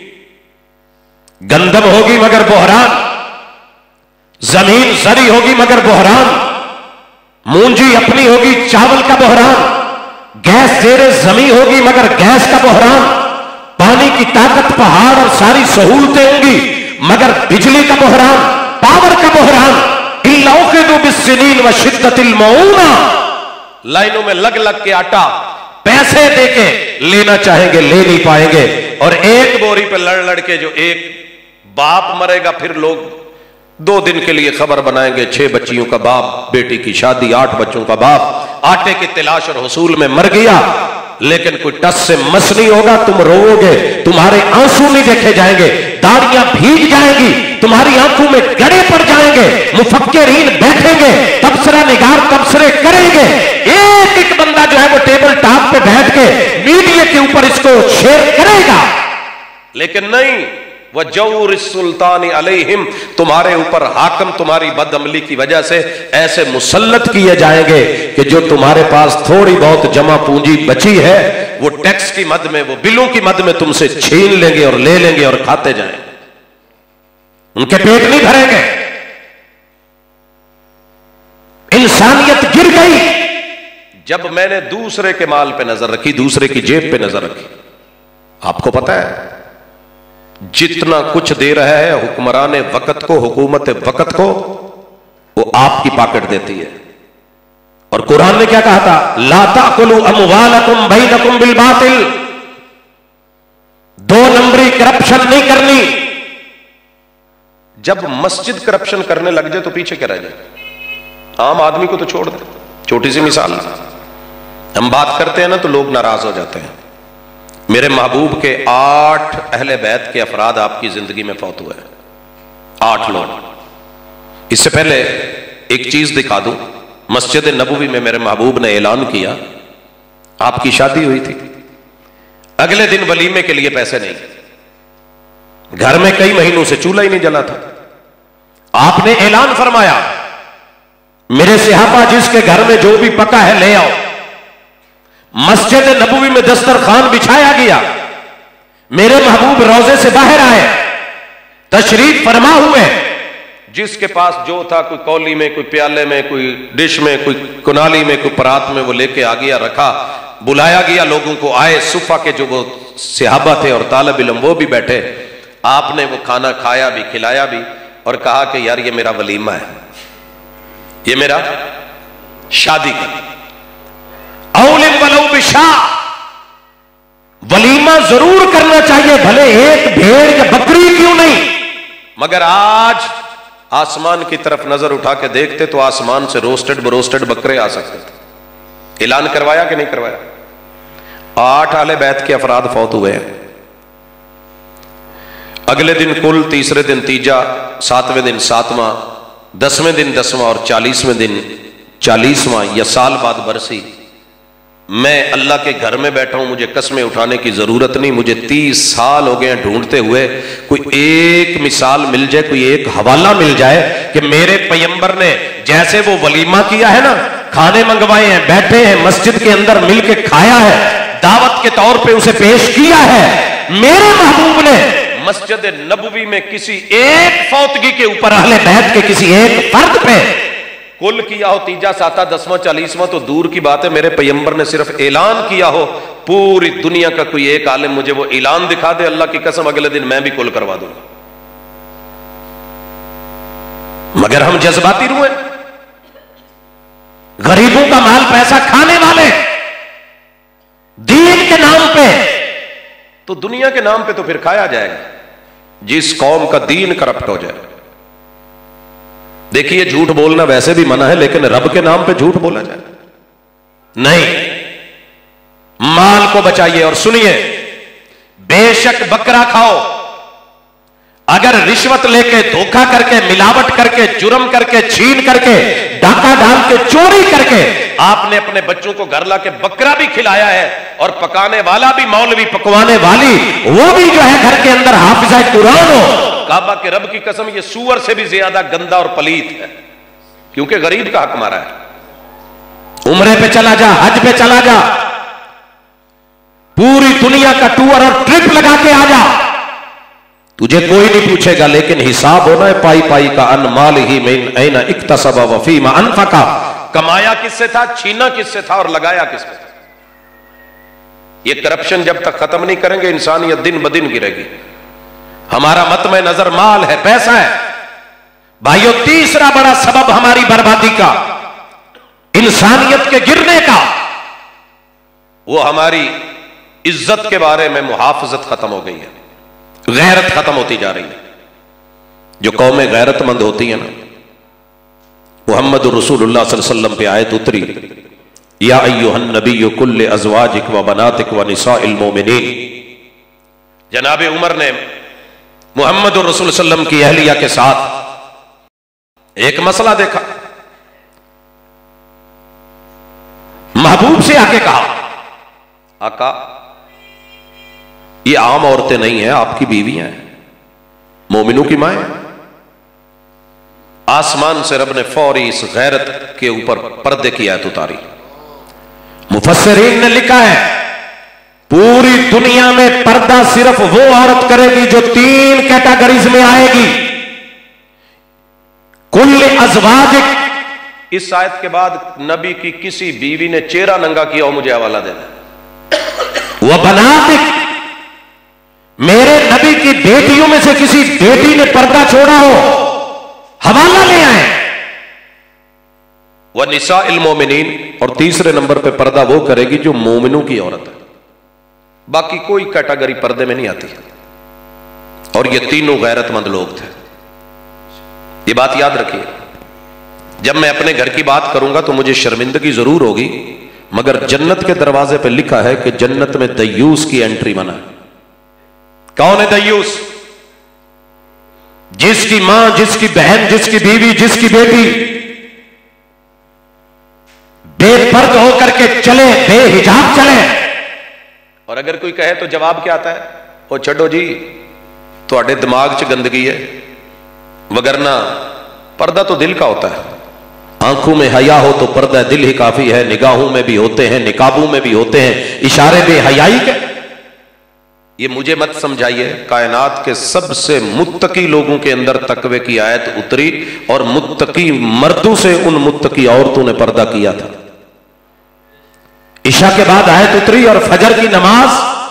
गंदम होगी मगर बहरान, जमीन सरी होगी मगर बहरान, मूंजी अपनी होगी चावल का बहरान, गैस जेरे जमी होगी मगर गैस का बहरान, पानी की ताकत पहाड़ और सारी सहूलतें होंगी मगर बिजली का बहरान, पावर का बहरान। इल्ला उखिदू बिस्सिनीन व शिद्दतिल मऊना, लाइनों में लग लग के आटा पैसे देके लेना चाहेंगे, ले नहीं पाएंगे। और एक बोरी पे लड़ लड़ के जो एक बाप मरेगा, फिर लोग 2 दिन के लिए खबर बनाएंगे 6 बच्चियों का बाप, बेटी की शादी, 8 बच्चों का बाप, आटे की तलाश और हुसूल में मर गया। लेकिन कोई टस से मस नहीं होगा, तुम रोओगे, तुम्हारे आंसू नहीं देखे जाएंगे, दाढ़ियां भीग जाएंगी, तुम्हारी आंखों में गड़े पड़ जाएंगे, मुफक्किरीन बैठेंगे, तबसरा निगार तबसरे करेंगे, एक एक बंदा जो है वो टेबल टॉप पे बैठ के मीडिया के ऊपर इसको शेयर करेगा। लेकिन नहीं, वह जौर सुल्तान अलैहिम, तुम्हारे ऊपर हाकम तुम्हारी बदअमली की वजह से ऐसे मुसल्लत किए जाएंगे कि जो तुम्हारे पास थोड़ी बहुत जमा पूंजी बची है वो टैक्स की मद में, वो बिलों की मद में तुमसे छीन लेंगे और ले लेंगे और खाते जाएंगे, उनके पेट नहीं भरेंगे। इंसानियत गिर गई। जब मैंने दूसरे के माल पे नजर रखी, दूसरे की जेब पे नजर रखी, आपको पता है जितना कुछ दे रहा है हुक्मरान वक्त को, हुकूमत वक्त को, वो आपकी पॉकेट देती है। और कुरान ने क्या कहा था, ला ताकुलू अमवालकुम बैनकुम बिल बातिल, दो नंबरी करप्शन नहीं करनी। जब मस्जिद करप्शन करने लग जाए तो पीछे क्या रह जाए? आम आदमी को तो छोड़ दे। छोटी सी मिसाल, हम बात करते हैं ना तो लोग नाराज हो जाते हैं। मेरे महबूब के 8 अहले बैत के अफराद आपकी जिंदगी में फौत हुए हैं, 8 लोग। इससे पहले एक चीज दिखा दूं, मस्जिद नबवी में मेरे महबूब ने ऐलान किया, आपकी शादी हुई थी, अगले दिन वलीमे के लिए पैसे नहीं, घर में कई महीनों से चूल्हा ही नहीं जला था। आपने ऐलान फरमाया, मेरे सहाबा जिसके घर में जो भी पका है ले आओ। मस्जिद नबवी में दस्तरखान बिछाया गया, मेरे महबूब रोजे से बाहर आए, तशरीफ फरमा हुए, जिसके पास जो था, कोई कौली में, कोई प्याले में, कोई डिश में, कोई कुनाली में, कोई परात में, वो लेके आ गया, रखा। बुलाया गया लोगों को, आए सुफा के जो वो सहाबा थे और तालिब इल्म वो भी बैठे। आपने वो खाना खाया भी, खिलाया भी और कहा कि यार ये मेरा वलीमा है, ये मेरा शादी का औलिम वलौ बिशा, वलीमा जरूर करना चाहिए, भले एक भेड़ या बकरी क्यों नहीं। मगर आज आसमान की तरफ नजर उठा के देखते तो आसमान से रोस्टेड बरोस्टेड बकरे आ सकते थे। ऐलान करवाया कि नहीं करवाया? 8 आले बैत के अफराद फौत हुए हैं। अगले दिन कुल, तीसरे दिन तीजा, 7वें दिन 7वां, 10वें दिन 10वां और 40वें दिन 40वां, या साल बाद बरसी। मैं अल्लाह के घर में बैठा हूं, मुझे कस्में उठाने की जरूरत नहीं। मुझे 30 साल हो गए हैं ढूंढते हुए, कोई एक मिसाल मिल जाए, कोई एक हवाला मिल जाए कि मेरे पैगंबर ने जैसे वो वलीमा किया है ना, खाने मंगवाए हैं, बैठे हैं मस्जिद के अंदर मिलके खाया है, दावत के तौर पे उसे पेश किया है, मेरे महबूब ने मस्जिद नबवी में किसी एक फौतगी के ऊपर अहले बैत के किसी एक फर्द पे कुल किया हो, तीजा, साता, 10वां, 40वां तो दूर की बात है, मेरे पैगंबर ने सिर्फ ऐलान किया हो, पूरी दुनिया का कोई एक आलिम मुझे वो ऐलान दिखा दे, अल्लाह की कसम अगले दिन मैं भी कुल करवा दूंगा। मगर हम जज्बाती रुए, गरीबों का माल पैसा खाने वाले, दीन के नाम पे, तो दुनिया के नाम पे तो फिर खाया जाएगा। जिस कौम का दीन करप्ट हो जाए, देखिए झूठ बोलना वैसे भी मना है, लेकिन रब के नाम पे झूठ बोला जाए नहीं। माल को बचाइए। और सुनिए, बेशक बकरा खाओ, अगर रिश्वत लेके, धोखा करके, मिलावट करके, जुर्म करके, छीन करके, डाका डाल के, चोरी करके आपने अपने बच्चों को घर ला के बकरा भी खिलाया है, और पकाने वाला भी मौलवी, पकवाने वाली वो भी जो है घर के अंदर हाफिज़ा कुरान हो, काबा के रब की कसम ये सूअर से भी ज्यादा गंदा और पलीत है, क्योंकि गरीब का हक मारा है। उम्रे पे चला जा, हज पे चला जा, पूरी दुनिया का टूर और ट्रिप लगा के आ जा, तुझे कोई नहीं पूछेगा, लेकिन हिसाब होना है पाई पाई का। अन माल ही में ऐना इक्तसबा व फीमा अनफका, कमाया किससे था, छीना किससे था और लगाया किस पे था। ये करप्शन जब तक खत्म नहीं करेंगे, इंसानियत दिन ब दिन गिरेगी। हमारा मत में नजर माल है, पैसा है। भाइयों, तीसरा बड़ा सबब हमारी बर्बादी का, इंसानियत के गिरने का, वो हमारी इज्जत के बारे में मुहाफजत खत्म हो गई है, गैरत खत्म होती जा रही है। जो कौमें गैरतमंद होती है ना, मुहम्मद रसूलुल्लाह सल्लल्लाहु अलैहि वसल्लम पे आयत उतरी, या अय्युहन नबिय्यु कुल्लि अज़वाजिक व बनातिक व निसाइल मोमिनीन। जनाब उमर ने मोहम्मद रसूल सल्लम की अहलिया के साथ एक मसला देखा। महबूब से आके कहा, आका ये आम औरतें नहीं हैं, आपकी बीवियां हैं, मोमिनों की मां हैं। आसमान से रब ने फौरी इस गैरत के ऊपर पर्दे की आयत उतारी। मुफस्सिरीन ने लिखा है पूरी दुनिया में पर्दा सिर्फ वो औरत करेगी जो 3 कैटेगरीज में आएगी। कुल अज़वाजिक, इस आयत के बाद नबी की किसी बीवी ने चेहरा नंगा किया हो मुझे हवाला देना। वह बनातिक, मेरे नबी की बेटियों में से किसी बेटी ने पर्दा छोड़ा हो हवाला ले आए। वह निसाइल मोमिनीन, और तीसरे नंबर पे पर्दा वो करेगी जो मोमिनों की औरत है। बाकी कोई कैटेगरी पर्दे में नहीं आती। और ये तीनों गैरतमंद लोग थे। ये बात याद रखिए, जब मैं अपने घर की बात करूंगा तो मुझे शर्मिंदगी जरूर होगी, मगर जन्नत के दरवाजे पे लिखा है कि जन्नत में दयूस की एंट्री मना है। कौन है दयूस? जिसकी मां, जिसकी बहन, जिसकी बीवी, जिसकी बेटी बेपर्द होकर के चले, बेहिजाब चले। और अगर कोई कहे तो जवाब क्या आता है? ओ छड़ो जी, थोड़े दिमाग च गंदगी है, वगरना पर्दा तो दिल का होता है। आंखों में हया हो तो पर्दा दिल ही काफी है। निगाहों में भी होते हैं, निकाबों में भी होते हैं इशारे बेहयाई के। ये मुझे मत समझाइए, कायनात के सबसे मुत्तकी लोगों के अंदर तकवे की आयत उतरी और मुत्तकी मर्दों से उन मुत्तकी औरतों ने पर्दा किया था। इशा के बाद आयत उतरी और फजर की नमाज,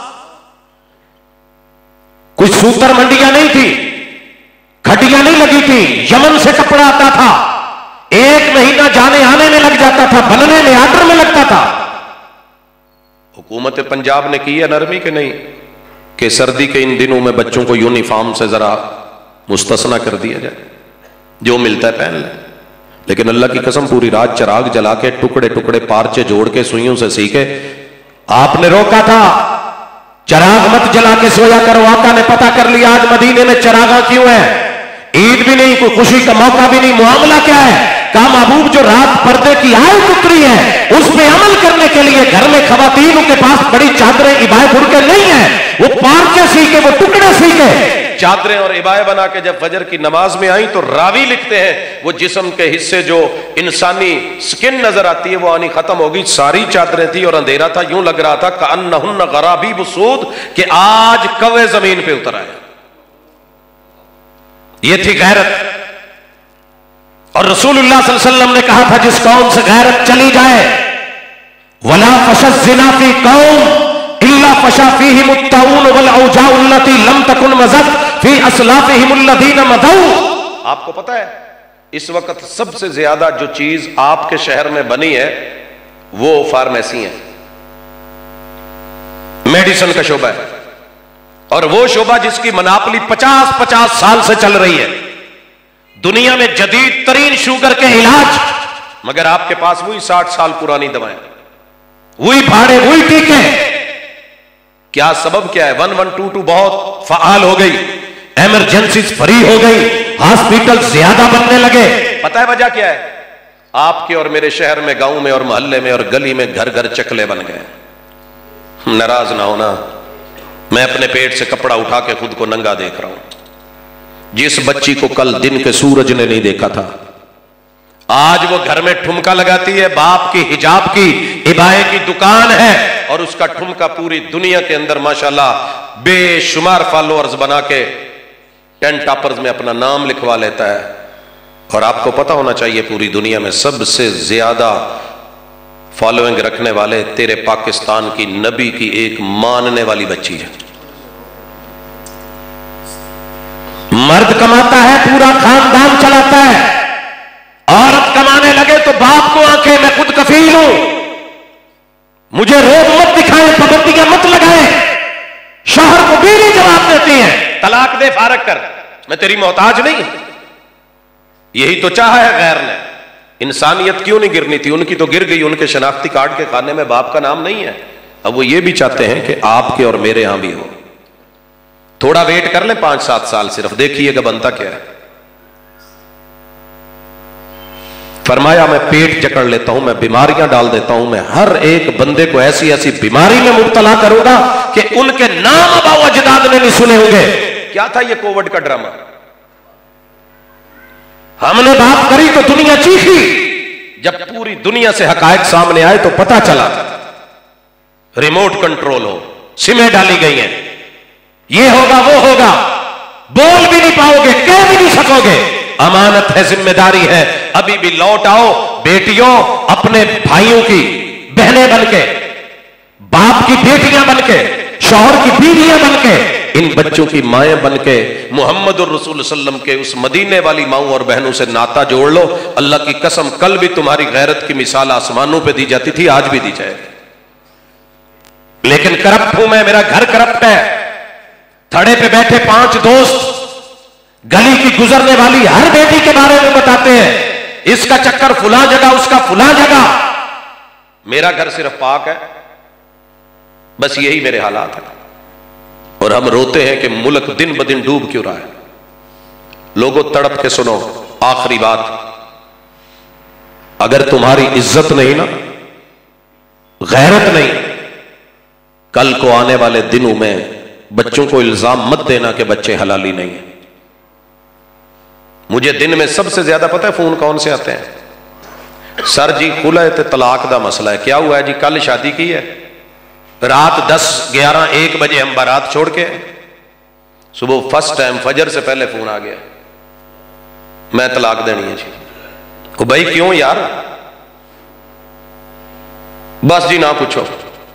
कुछ सूतर मंडियां नहीं थी, खटियां नहीं लगी थी, यमन से कपड़ा आता था, 1 महीना जाने आने में लग जाता था, बनने में आर्डर में लगता था। हुकूमत पंजाब ने की है नरमी के नहीं कि सर्दी के इन दिनों में बच्चों को यूनिफॉर्म से जरा मुस्तस्ना कर दिया जाए, जो मिलता है पहन ले। लेकिन अल्लाह की कसम पूरी रात चिराग जला के टुकड़े टुकड़े पारचे जोड़ के सुइयों से सीखे। आपने रोका था चिराग मत जला के सोया करो। आका ने पता कर लिया आज मदीने में चिरागा क्यों है। ईद भी नहीं, कोई खुशी का मौका भी नहीं, मामला क्या है? कहा महबूब जो रात पर्दे की आयत उतरी है उस पे अमल करने के लिए घर में खवातीनों के पास बड़ी चादरें इबाए बुरके नहीं है, वो पारचे सीखे, वो टुकड़े सीखे, चादरें और इबाए बना के जब फजर की नमाज में आई तो रावी लिखते हैं वो जिस्म के हिस्से जो इंसानी स्किन नजर आती है वो आनी खत्म होगी। सारी चादरें थी और अंधेरा था, यूं लग रहा था कअन्नहुन्न गराबीब सूद कि आज कौवे जमीन पे उतर आए। ये थी गैरत। और रसूलुल्लाह सल्लल्लाहु अलैहि वसल्लम ने कहा था जिस कौम से गैरत चली जाए, वला फशज़ ज़िना फी कौम इल्ला फशा फीहिम अत्ताऊन वल औजाउ अल्लती लम तकुन मज़त फी अस्लाफिहिम अल्लज़ीना मदऊ। आपको पता है इस वक्त सबसे ज्यादा जो चीज आपके शहर में बनी है वो फार्मेसी है, मेडिसिन का शोबा है। और वो शोबा जिसकी मनापली 50-50 साल से चल रही है, दुनिया में जदीद तरीन शुगर के इलाज, मगर आपके पास वही 60 साल पुरानी दवाएं, वही भाड़े, वही टीके। क्या सबब क्या है? 1122 बहुत फाल हो गई, इमरजेंसी फ्री हो गई, हॉस्पिटल ज्यादा बनने लगे। पता है वजह क्या है? आपके और मेरे शहर में, गांव में और मोहल्ले में और गली में घर घर चकले बन गए। नाराज ना होना, मैं अपने पेट से कपड़ा उठा के खुद को नंगा देख रहा हूं। जिस बच्ची को कल दिन के सूरज ने नहीं देखा था, आज वो घर में ठुमका लगाती है, बाप की हिजाब की इबाए की दुकान है और उसका ठुमका पूरी दुनिया के अंदर माशाल्लाह बेशुमार फॉलोअर्स बना के 10 टॉपर्स में अपना नाम लिखवा लेता है। और आपको पता होना चाहिए पूरी दुनिया में सबसे ज्यादा फॉलोइंग रखने वाले तेरे पाकिस्तान की नबी की एक मानने वाली बच्ची है। मर्द कमाता है, पूरा खानदान चलाता है, औरत कमाने लगे तो बाप को आंखें, मैं खुद कफील हूं, मुझे रोब मत दिखाएं, पाबंदियां मत लगाएं। शोहर को बीवी जवाब देती है, तलाक दे, फारग कर, मैं तेरी मोहताज नहीं। यही तो चाहा है गैर ने। इंसानियत क्यों नहीं गिरनी थी? उनकी तो गिर गई, उनके शनाख्ती कार्ड के खाने में बाप का नाम नहीं है। अब वो ये भी चाहते हैं कि आपके और मेरे यहां भी हो। थोड़ा वेट कर ले 5-7 साल, सिर्फ देखिएगा बनता क्या है। फरमाया मैं पेट जकड़ लेता हूं, मैं बीमारियां डाल देता हूं, मैं हर एक बंदे को ऐसी ऐसी बीमारी में मुब्तला करूंगा कि उनके नाम अबाओ अजदाद ने नहीं सुने होंगे। क्या था ये कोविड का ड्रामा? हमने बात करी तो दुनिया चीखी, जब पूरी दुनिया से हकायक सामने आए तो पता चला रिमोट कंट्रोल हो, सिमें डाली गई हैं, ये होगा वो होगा, बोल भी नहीं पाओगे, कह भी नहीं सकोगे। अमानत है, जिम्मेदारी है, अभी भी लौट आओ बेटियों, अपने भाइयों की बहनें बनके, बाप की बेटियां बनके, शौहर की बीवियां बनके, इन बच्चों की माएं बनके मोहम्मद और रसूल सल्लम के उस मदीने वाली माओं और बहनों से नाता जोड़ लो। अल्लाह की कसम, कल भी तुम्हारी गैरत की मिसाल आसमानों पे दी जाती थी, आज भी दी जाएगी। लेकिन करप्ट हूं मैं, मेरा घर करप्ट है। थड़े पे बैठे 5 दोस्त गली की गुजरने वाली हर बेटी के बारे में बताते हैं, इसका चक्कर फुला जगह, उसका फुला जगह। मेरा घर सिर्फ पाक है, बस यही मेरे हालात है। और हम रोते हैं कि मुल्क दिन ब दिन डूब क्यों रहा है। लोगों तड़प के सुनो, आखिरी बात, अगर तुम्हारी इज्जत नहीं ना, गैरत नहीं, कल को आने वाले दिनों में बच्चों को इल्जाम मत देना कि बच्चे हलाली नहीं है। मुझे दिन में सबसे ज्यादा पता है फोन कौन से आते हैं? सर जी खुला ते तलाक का मसला है। क्या हुआ है जी? कल शादी की है, रात 10, 11, 1 बजे हम बारात छोड़ के सुबह फर्स्ट टाइम फजर से पहले फोन आ गया, मैं तलाक देनी है जी। को भाई क्यों यार? बस जी ना पूछो।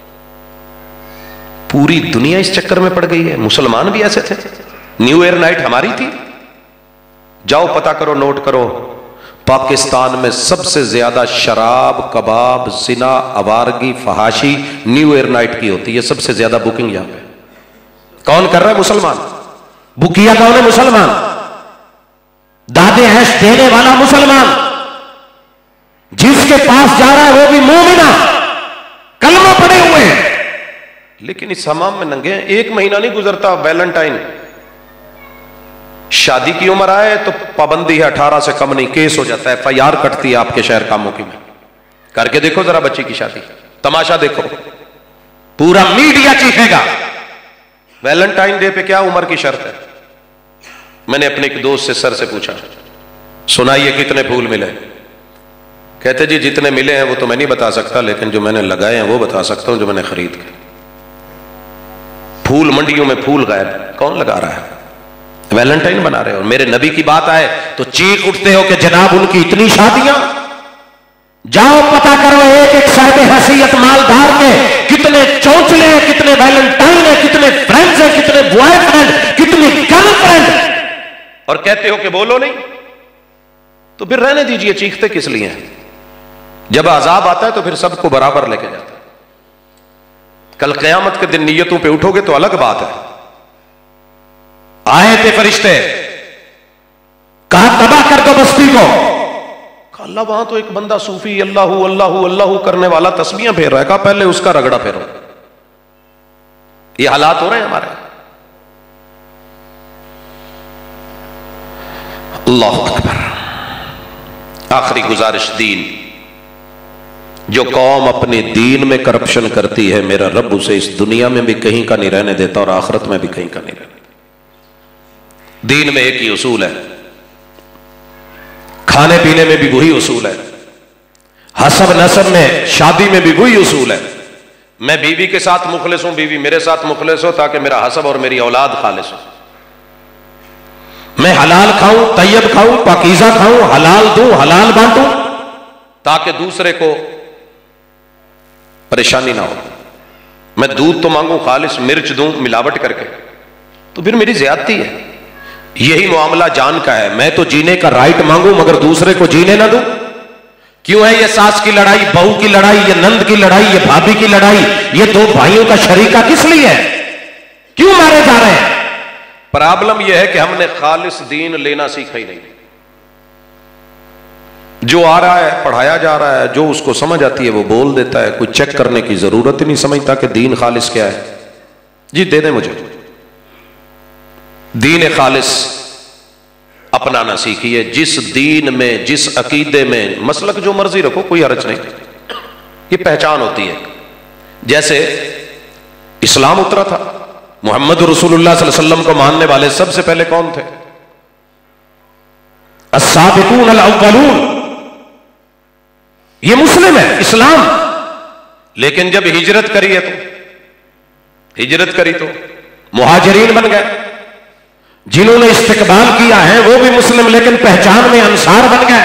पूरी दुनिया इस चक्कर में पड़ गई है। मुसलमान भी ऐसे थे। न्यू ईयर नाइट हमारी थी। जाओ पता करो, नोट करो, पाकिस्तान में सबसे ज्यादा शराब, कबाब, जिना, आवारगी, फहाशी न्यू ईयर नाइट की होती है। सबसे ज्यादा बुकिंग यहां पे कौन कर रहा है? मुसलमान। बुकिया कौन है? मुसलमान। दादे हैश देने वाला मुसलमान। जिसके पास जा रहा है वो भी मोमिना, कलमा पड़े हुए हैं, लेकिन इस हमाम में नंगे हैं। 1 महीना नहीं गुजरता, वैलेंटाइन शादी की उम्र आए तो पाबंदी है, 18 से कम नहीं, केस हो जाता है, FIR कटती है आपके शहर कामों की में। करके देखो जरा बच्ची की शादी, तमाशा देखो, पूरा मीडिया चीखेगा। वैलेंटाइन डे पे क्या उम्र की शर्त है? मैंने अपने एक दोस्त से सर से पूछा, सुनाइए कितने फूल मिले? कहते जी जितने मिले हैं वो तो मैं नहीं बता सकता, लेकिन जो मैंने लगाए हैं वो बता सकता हूं, जो मैंने खरीद के। फूल मंडियों में फूल गायब, कौन लगा रहा है? वैलेंटाइन बना रहे हो। मेरे नबी की बात आए तो चीख उठते हो कि जनाब उनकी इतनी शादियां। जाओ पता करो एक एक साहिब हैसियत मालदार के कितने चौंचले हैं, कितने वैलेंटाइन है, कितने फ्रेंड्स हैं, कितने बॉयफ्रेंड, कितनी गर्लफ्रेंड, और कहते हो कि बोलो नहीं। तो फिर रहने दीजिए, चीखते किस लिए हैं? जब अजाब आता है तो फिर सबको बराबर लेके जाता है। कल क़यामत के दिन नियतों पे उठोगे तो अलग बात है। आए थे फरिश्ते, कहा तबाह कर दो बस्ती को। अल्लाह वहां तो एक बंदा सूफी अल्लाहू अल्लाहू अल्लाहू करने वाला तस्बीहां फेर रहा है, कहा पहले उसका रगड़ा फेरो। ये हालात हो रहे हैं हमारे। अल्लाह अकबर। आखिरी गुजारिश, दीन, जो कौम अपने दीन में करप्शन करती है, मेरा रब उसे इस दुनिया में भी कहीं का नहीं रहने देता और आखिरत में भी कहीं का नहीं रहने। दीन में एक ही उसूल है, खाने पीने में भी वही उसूल है, हसब नसब में, शादी में भी वही उसूल है। मैं बीवी के साथ मुखलिस हूं, बीवी मेरे साथ मुखलिस हो, ताकि मेरा हसब और मेरी औलाद खालिस हो। मैं हलाल खाऊं, तैयब खाऊं, पाकीज़ा खाऊं, हलाल दूं, हलाल बांटूं, ताकि दूसरे को परेशानी ना हो। मैं दूध तो मांगू खालिस, मिर्च दूं मिलावट करके, तो फिर मेरी ज्यादती है। यही मामला जान का है। मैं तो जीने का राइट मांगू मगर दूसरे को जीने ना दूं। क्यों है ये सास की लड़ाई, बहू की लड़ाई, ये नंद की लड़ाई, ये भाभी की लड़ाई, ये 2 भाइयों का शरीका किस लिए है? क्यों मारे जा रहे हैं? प्रॉब्लम यह है कि हमने खालिस दीन लेना सीखा ही नहीं। जो आ रहा है पढ़ाया जा रहा है, जो उसको समझ आती है वो बोल देता है, कोई चेक करने की जरूरत ही नहीं समझता कि दीन खालिस क्या है। जी दे दे मुझे, दीन खालिस अपनाना सीखिए। जिस दीन में, जिस अकीदे में, मसलक जो मर्जी रखो, कोई हर्ज नहीं, ये पहचान होती है। जैसे इस्लाम उतरा था, मोहम्मद रसूलुल्लाह सल्लल्लाहु अलैहि वसल्लम को मानने वाले सबसे पहले कौन थे? अस्साबिकून अल-अव्वलून। ये मुस्लिम है, इस्लाम। लेकिन जब हिजरत करी है तो मुहाजिरीन बन गए। जिन्होंने इस्तिकबाल किया है वो भी मुस्लिम, लेकिन पहचान में अंसार बन गए।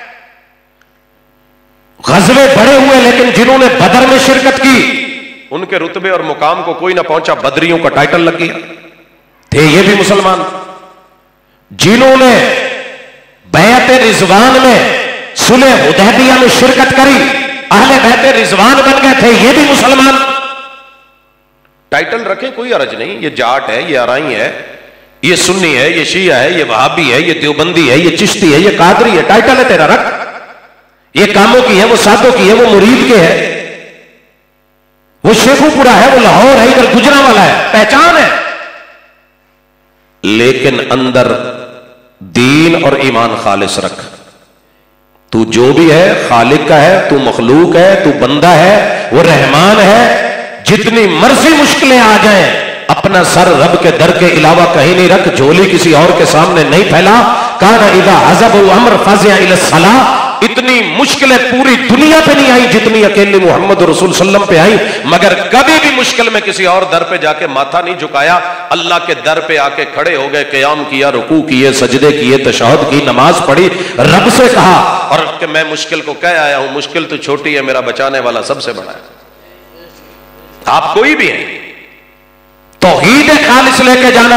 गज़वे बड़े हुए, लेकिन जिन्होंने बदर में शिरकत की उनके रुतबे और मुकाम को कोई ना पहुंचा, बदरियों का टाइटल लग गया। थे ये भी मुसलमान। जिन्होंने बैत रिजवान में, सुलह हुदैबिया में शिरकत करी, अहले बैत रिजवान बन गए, थे ये भी मुसलमान। टाइटल रखें, कोई अर्ज नहीं। ये जाट है, ये अराई है, ये सुन्नी है, ये शिया है, ये वहाबी है, ये देवबंदी है, ये चिश्ती है, ये कादरी है, टाइटल है तेरा, रख। ये कामों की है, वो साधों की है, वो मुरीद के है, वो शेखुपुरा है, वो लाहौर है, इधर गुजरांवाला है, पहचान है। लेकिन अंदर दीन और ईमान खालिस रख। तू जो भी है खालिक का है, तू मखलूक है, तू बंदा है, वो रहमान है। जितनी मर्जी मुश्किलें आ जाएं, अपना सर रब के दर के अलावा कहीं नहीं रख, झोली किसी और के सामने नहीं फैला। काना इदा अज़ब अमर फाज़िया इला सलाह। इतनी मुश्किलें पूरी दुनिया पे नहीं आई जितनी अकेले मोहम्मद रसूल सल्लम पे आई, मगर कभी भी मुश्किल में किसी और दर पे जाके माथा नहीं झुकाया। अल्लाह के दर पे आके खड़े हो गए, क़याम किया, रुकू किए, सजदे किए, तशहुद की, नमाज पढ़ी, रब से कहा और कि मैं मुश्किल को कह आया हूं, मुश्किल तो छोटी है, मेरा बचाने वाला सबसे बड़ा है। आप कोई भी है, तौहीद खालिस लेके जाना,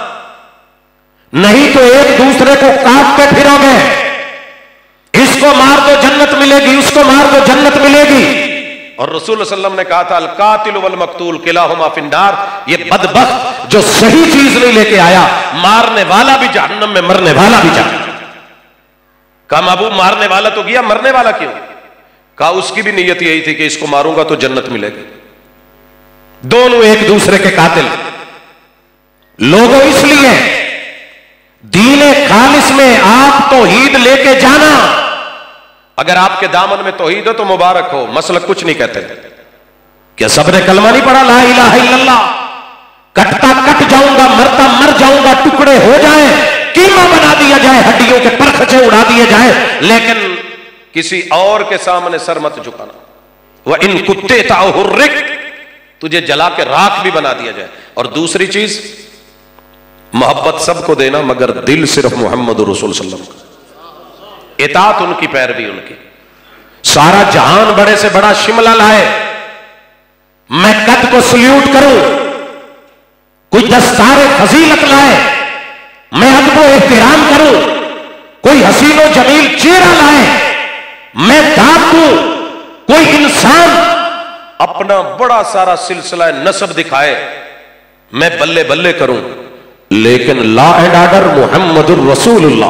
नहीं तो एक दूसरे को काट के फिरोगे। इसको मार दो जन्नत मिलेगी, उसको मार दो जन्नत मिलेगी। और रसूल सल्लल्लाहु अलैहि वसल्लम ने कहा था, अल कातिल वल मक्तूल किलाहुमा फिन्नार। ये बदबख्त जो सही चीज नहीं लेके आया, मारने वाला भी जहन्नम में, मरने वाला भी जहन्नम। कहा महबूब मारने वाला तो गया, मरने वाला क्यों? कहा उसकी भी नीयत यही थी कि इसको मारूंगा तो जन्नत मिलेगी। दोनों एक दूसरे के कातिल। लोगों इसलिए दीन खालिस में आप तौहीद लेके जाना। अगर आपके दामन में तौहीद हो तो मुबारक हो, मसलक कुछ नहीं कहते। क्या सबने कलमा नहीं पढ़ा, ला इलाहा इल्लल्लाह? कटता कट जाऊंगा, मरता मर जाऊंगा, टुकड़े हो जाए, कीमा बना दिया जाए, हड्डियों के परखचे उड़ा दिए जाए, लेकिन किसी और के सामने सर मत झुकाना। वह इन कुत्ते ताहुर्रिक, तुझे जला के राख भी बना दिया जाए। और दूसरी चीज, मोहब्बत सबको देना, मगर दिल सिर्फ मोहम्मद रसूल सल्लल्लाहु अलैहि वसल्लम। इताअत उनकी, पैरवी उनकी। सारा जहान बड़े से बड़ा शिमला लाए, मैं कद को सल्यूट करूं। कोई दस्तारे फजीलत लाए, मैं अदब एहतराम करूं। कोई हसीनो जमील चेहरा लाए, मैं दाद दूं। कोई इंसान अपना बड़ा सारा सिलसिला नसब दिखाए, मैं बल्ले बल्ले करूं। लेकिन लॉ एंड ऑर्डर मोहम्मद रसूलुल्लाह,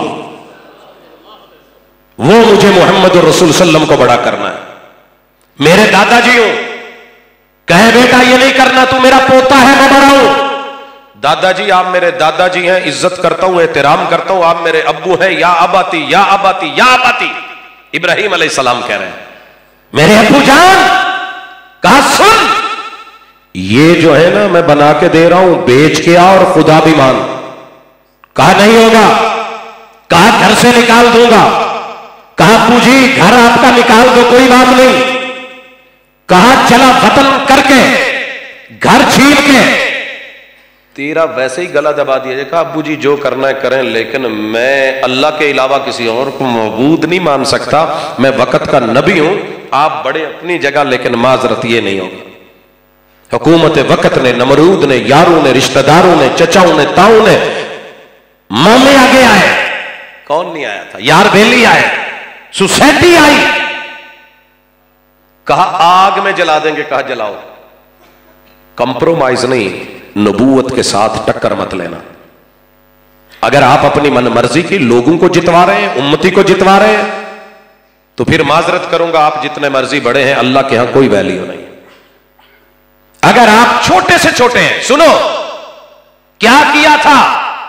वो मुझे मोहम्मद रसूल सल्लम को बड़ा करना है। मेरे दादाजी हूं, कहे बेटा ये नहीं करना, तू मेरा पोता है, मैं बड़ा हूं। दादाजी, आप मेरे दादाजी हैं, इज्जत करता हूं, एहतराम करता हूं। आप मेरे अब्बू हैं, या अबाती या अबाती या अबाती। इब्राहिम अलैहिस्सलाम कह रहे हैं, मेरे अब्बू जान। कहा सुन, ये जो है ना मैं बना के दे रहा हूं, बेच के आ और खुदा भी मान। कहा नहीं होगा। कहा घर से निकाल दूंगा। कहा पूजी घर आपका निकाल दो, कोई बात नहीं। कहा चला वतन करके, घर छीन के, तेरा वैसे ही गला दबा दिया जाए। कहा अब्बू जी जो करना है करें, लेकिन मैं अल्लाह के अलावा किसी और को मबूद नहीं मान सकता। मैं वक्त का नबी हूं, आप बड़े अपनी जगह, लेकिन माजरत ये नहीं होगा। हुकूमत वक्त ने, नमरूद ने, यारों ने, रिश्तेदारों ने, चचाओं ने, ताऊ ने, मामे आगे आए। कौन नहीं आया था? यार बेली आए, सोसाइटी आई। कहा आग में जला देंगे। कहा जलाओ, कंप्रोमाइज नहीं, नबूवत के साथ टक्कर मत लेना। अगर आप अपनी मन मर्जी की लोगों को जितवा रहे हैं, उम्मती को जितवा रहे हैं, तो फिर माजरत करूंगा, आप जितने मर्जी बड़े हैं, अल्लाह के यहां कोई वैल्यू नहीं। अगर आप छोटे से छोटे हैं, सुनो क्या किया था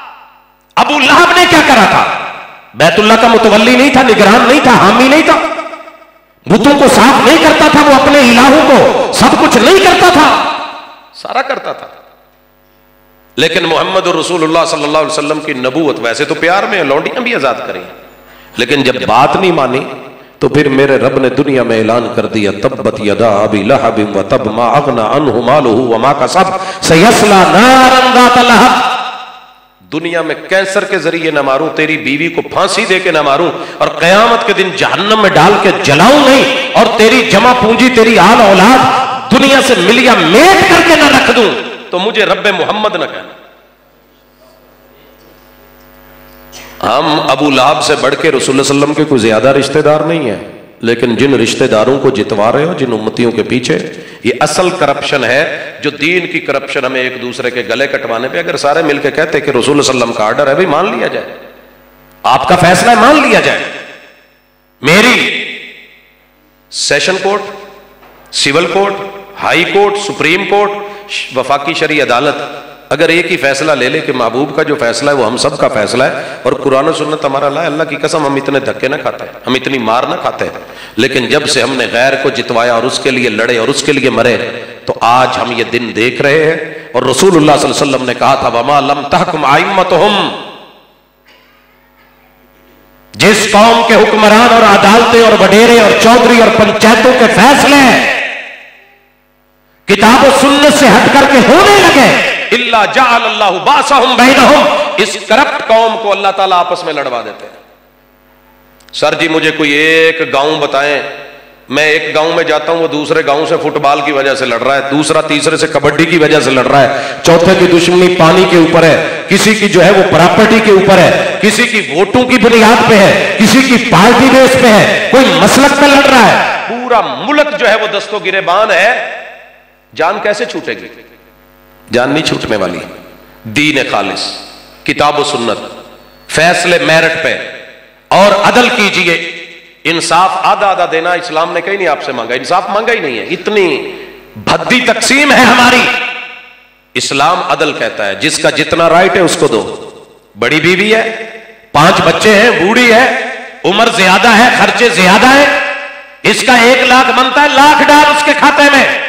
अबू लहब ने क्या करा था? बैतुल्लाह का मुतवल्ली नहीं था, निगरान नहीं था, हामी नहीं था, बुतों को साफ नहीं करता था, वो अपने इलाहों को सब कुछ नहीं करता था, सारा करता था। लेकिन मोहम्मद रसूलुल्लाह सल्लल्लाहु अलैहि वसल्लम की नबूवत, वैसे तो प्यार में लौंडियां भी आजाद करें, लेकिन जब बात नहीं मानी तो फिर मेरे रब ने दुनिया में ऐलान कर दिया, तब्बत यदा अबी लहब व तब मा अगना अन्हु मालुहु व मा कसब सयस्ला नारन ज़ात लहब। दुनिया में कैंसर के जरिए न मारूं, तेरी बीवी को फांसी दे के न मारूं, और कयामत के दिन जहन्नम में डाल के जलाऊं नहीं, और तेरी जमा पूंजी, तेरी आल औलाद दुनिया से मिलिया मेट करके न रख दूं, तो मुझे रब्बे मोहम्मद न कहना। हम अबू लहब से बढ़ के रसूल सल्लम के कोई ज्यादा रिश्तेदार नहीं है, लेकिन जिन रिश्तेदारों को जितवा रहे हो, जिन उम्मतियों के पीछे, ये असल करप्शन है। जो दीन की करप्शन हमें एक दूसरे के गले कटवाने पे अगर सारे मिलकर कहते कि रसूल सल्लम का आर्डर है भाई, मान लिया जाए, आपका फैसला है, मान लिया जाए। मेरी session court, civil court, high court, supreme court, वफाकी शरी अदालत अगर एक ही फैसला ले ले कि महबूब का जो फैसला है वो हम सब का फैसला है, और कुरान और सुन्नत हमारा ला, अल्लाह की कसम हम इतने धक्के ना खाते, हम इतनी मार ना खाते। लेकिन जब से हमने गैर को जितवाया और उसके लिए लड़े और उसके लिए मरे, तो आज हम ये दिन देख रहे हैं। और रसूलुल्लाह सल्लल्लाहु अलैहि वसल्लम ने कहा था, वमा लम तहकुम आइम्मतुहुम, जिस कौम के हुक्मरान और अदालतें और वडेरे और चौधरी और पंचायतों के फैसले किताब और सुन्नत से हट करके होने लगे, इल्ला जअल अल्लाहु बासहुम बैनहुम, इस करप्ट कौम को अल्लाह ताला आपस में लड़वा देते हैं। सर जी मुझे कोई एक गांव बताएं, मैं एक गांव में जाता हूं, वो दूसरे गांव से फुटबॉल की वजह से लड़ रहा है, दूसरा तीसरे से कबड्डी की वजह से लड़ रहा है, चौथे की दुश्मनी पानी के ऊपर है, किसी की जो है वो प्रॉपर्टी के ऊपर है, किसी की वोटों की बुनियाद पे है, किसी की पार्टी बेस पे है, कोई मसलक पे लड़ रहा है, पूरा मुल्क जो है वो दस्तो गिरेबान है। जान कैसे छूटेगी? जान नहीं छूटने वाली। दीन खालिस, किताब सुन्नत, फैसले मेरिट पे, और अदल कीजिए। इंसाफ आधा आधा देना इस्लाम ने कहीं नहीं आपसे मांगा, इंसाफ मांगा ही नहीं है। इतनी भद्दी तकसीम है हमारी। इस्लाम अदल कहता है, जिसका जितना राइट है उसको दो। बड़ी बीवी है, 5 बच्चे हैं, बूढ़ी है, उम्र ज्यादा है, खर्चे ज्यादा है, इसका 1 लाख बनता है, लाख डाल उसके खाते में।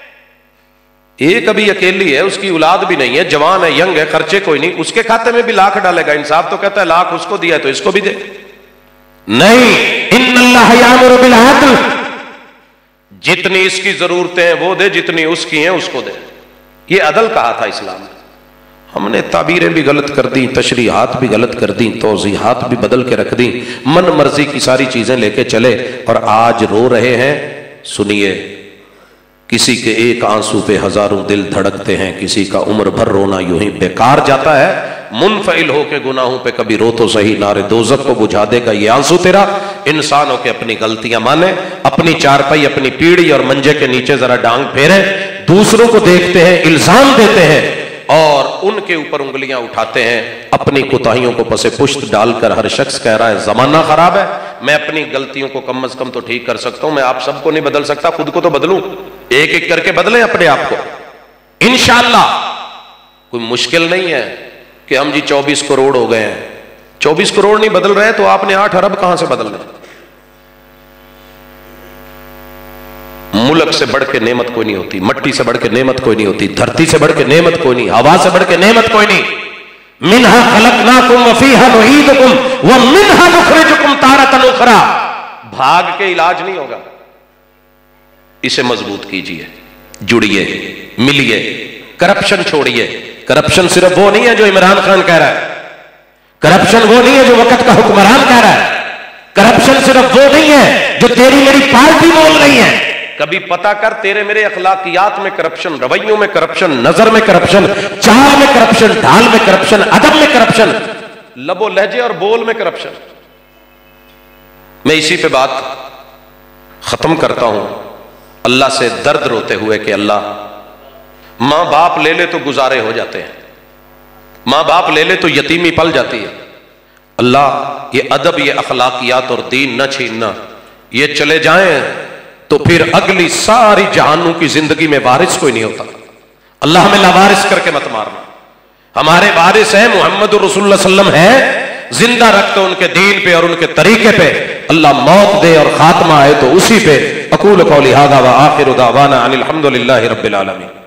एक अभी अकेली है, उसकी औलाद भी नहीं है, जवान है, यंग है, खर्चे कोई नहीं, उसके खाते में भी लाख डालेगा। इंसाफ तो कहता है लाख उसको दिया है तो इसको भी दे। नहीं, इन्नल्लाह यामुरु बिल अदल, जितनी इसकी जरूरतें हैं वो दे, जितनी उसकी हैं उसको दे। ये अदल कहा था इस्लाम ने। हमने ताबीरें भी गलत कर दी, तशरीहात भी गलत कर दी, तौज़ीहात भी बदल के रख दी, मन मर्जी की सारी चीजें लेके चले, और आज रो रहे हैं। सुनिए, किसी के एक आंसू पे हजारों दिल धड़कते हैं, किसी का उम्र भर रोना यूं ही बेकार जाता है। मुनफइल होके गुनाहों पे कभी रो तो सही, नारे दोज़ख को बुझा देगा ये आंसू तेरा। इंसानों के अपनी गलतियां माने, अपनी चारपाई, अपनी पीढ़ी और मंजे के नीचे जरा डांग फेरे, दूसरों को देखते हैं, इल्जाम देते हैं और उनके ऊपर उंगलियां उठाते हैं। अपनी कोताहियों को पसे पुश्त डालकर हर शख्स कह रहा है जमाना खराब है, मैं अपनी गलतियों को कम से कम तो ठीक कर सकता हूं। मैं आप सबको नहीं बदल सकता, खुद को तो बदलूं। एक एक करके बदलें अपने आप को, इंशाअल्लाह। कोई मुश्किल नहीं है कि हम जी 24 करोड़ हो गए हैं। 24 करोड़ नहीं बदल रहे तो आपने 8 अरब कहां से बदलना? मुल्क से बढ़ के नेमत कोई नहीं होती, मट्टी से बढ़ के नेमत कोई नहीं होती, धरती से बढ़ के नेमत कोई नहीं, हवा से बढ़ के नेमत कोई नहीं। मिन्हा खलकनाकुम व फीहा नुईदुकुम व मिन्हा नुखरिजुकुम तारतन उखरा। भाग के इलाज नहीं होगा, इसे मजबूत कीजिए, जुड़िए, मिलिए, करप्शन छोड़िए। करप्शन सिर्फ वो नहीं है जो इमरान खान कह रहा है, करप्शन वो नहीं है जो वक्त का हुक्मरान कह रहा है, करप्शन सिर्फ वो नहीं है जो तेरी मेरी पार्टी बोल रही है। कभी पता कर, तेरे मेरे अखलाकियात में करप्शन, रवैयों में करप्शन, नजर में करप्शन, चाल में करप्शन, ढाल में करप्शन, अदब में करप्शन, लबो लहजे और बोल में करप्शन। मैं इसी पे बात खत्म करता हूं, अल्लाह से दर्द रोते हुए कि अल्लाह, मां बाप ले ले तो गुजारे हो जाते हैं, मां बाप ले ले तो यतीमी पल जाती है। अल्लाह ये अदब, ये अखलाकियात और दीन न छीनना, ये चले जाएं तो फिर अगली सारी जहानों की जिंदगी में वारिस कोई नहीं होता। अल्लाह हमें लावारिस करके मत मारना। हमारे वारिस है, मोहम्मद रसूलुल्लाह सल्लम है, जिंदा रखते उनके दीन पे और उनके तरीके पे, अल्लाह मौत दे और खात्मा आए तो उसी पे। अकूल कौली हादा व आखिरु दावाना अनिल हम्दुलिल्लाहि रब्बिल आलमीन।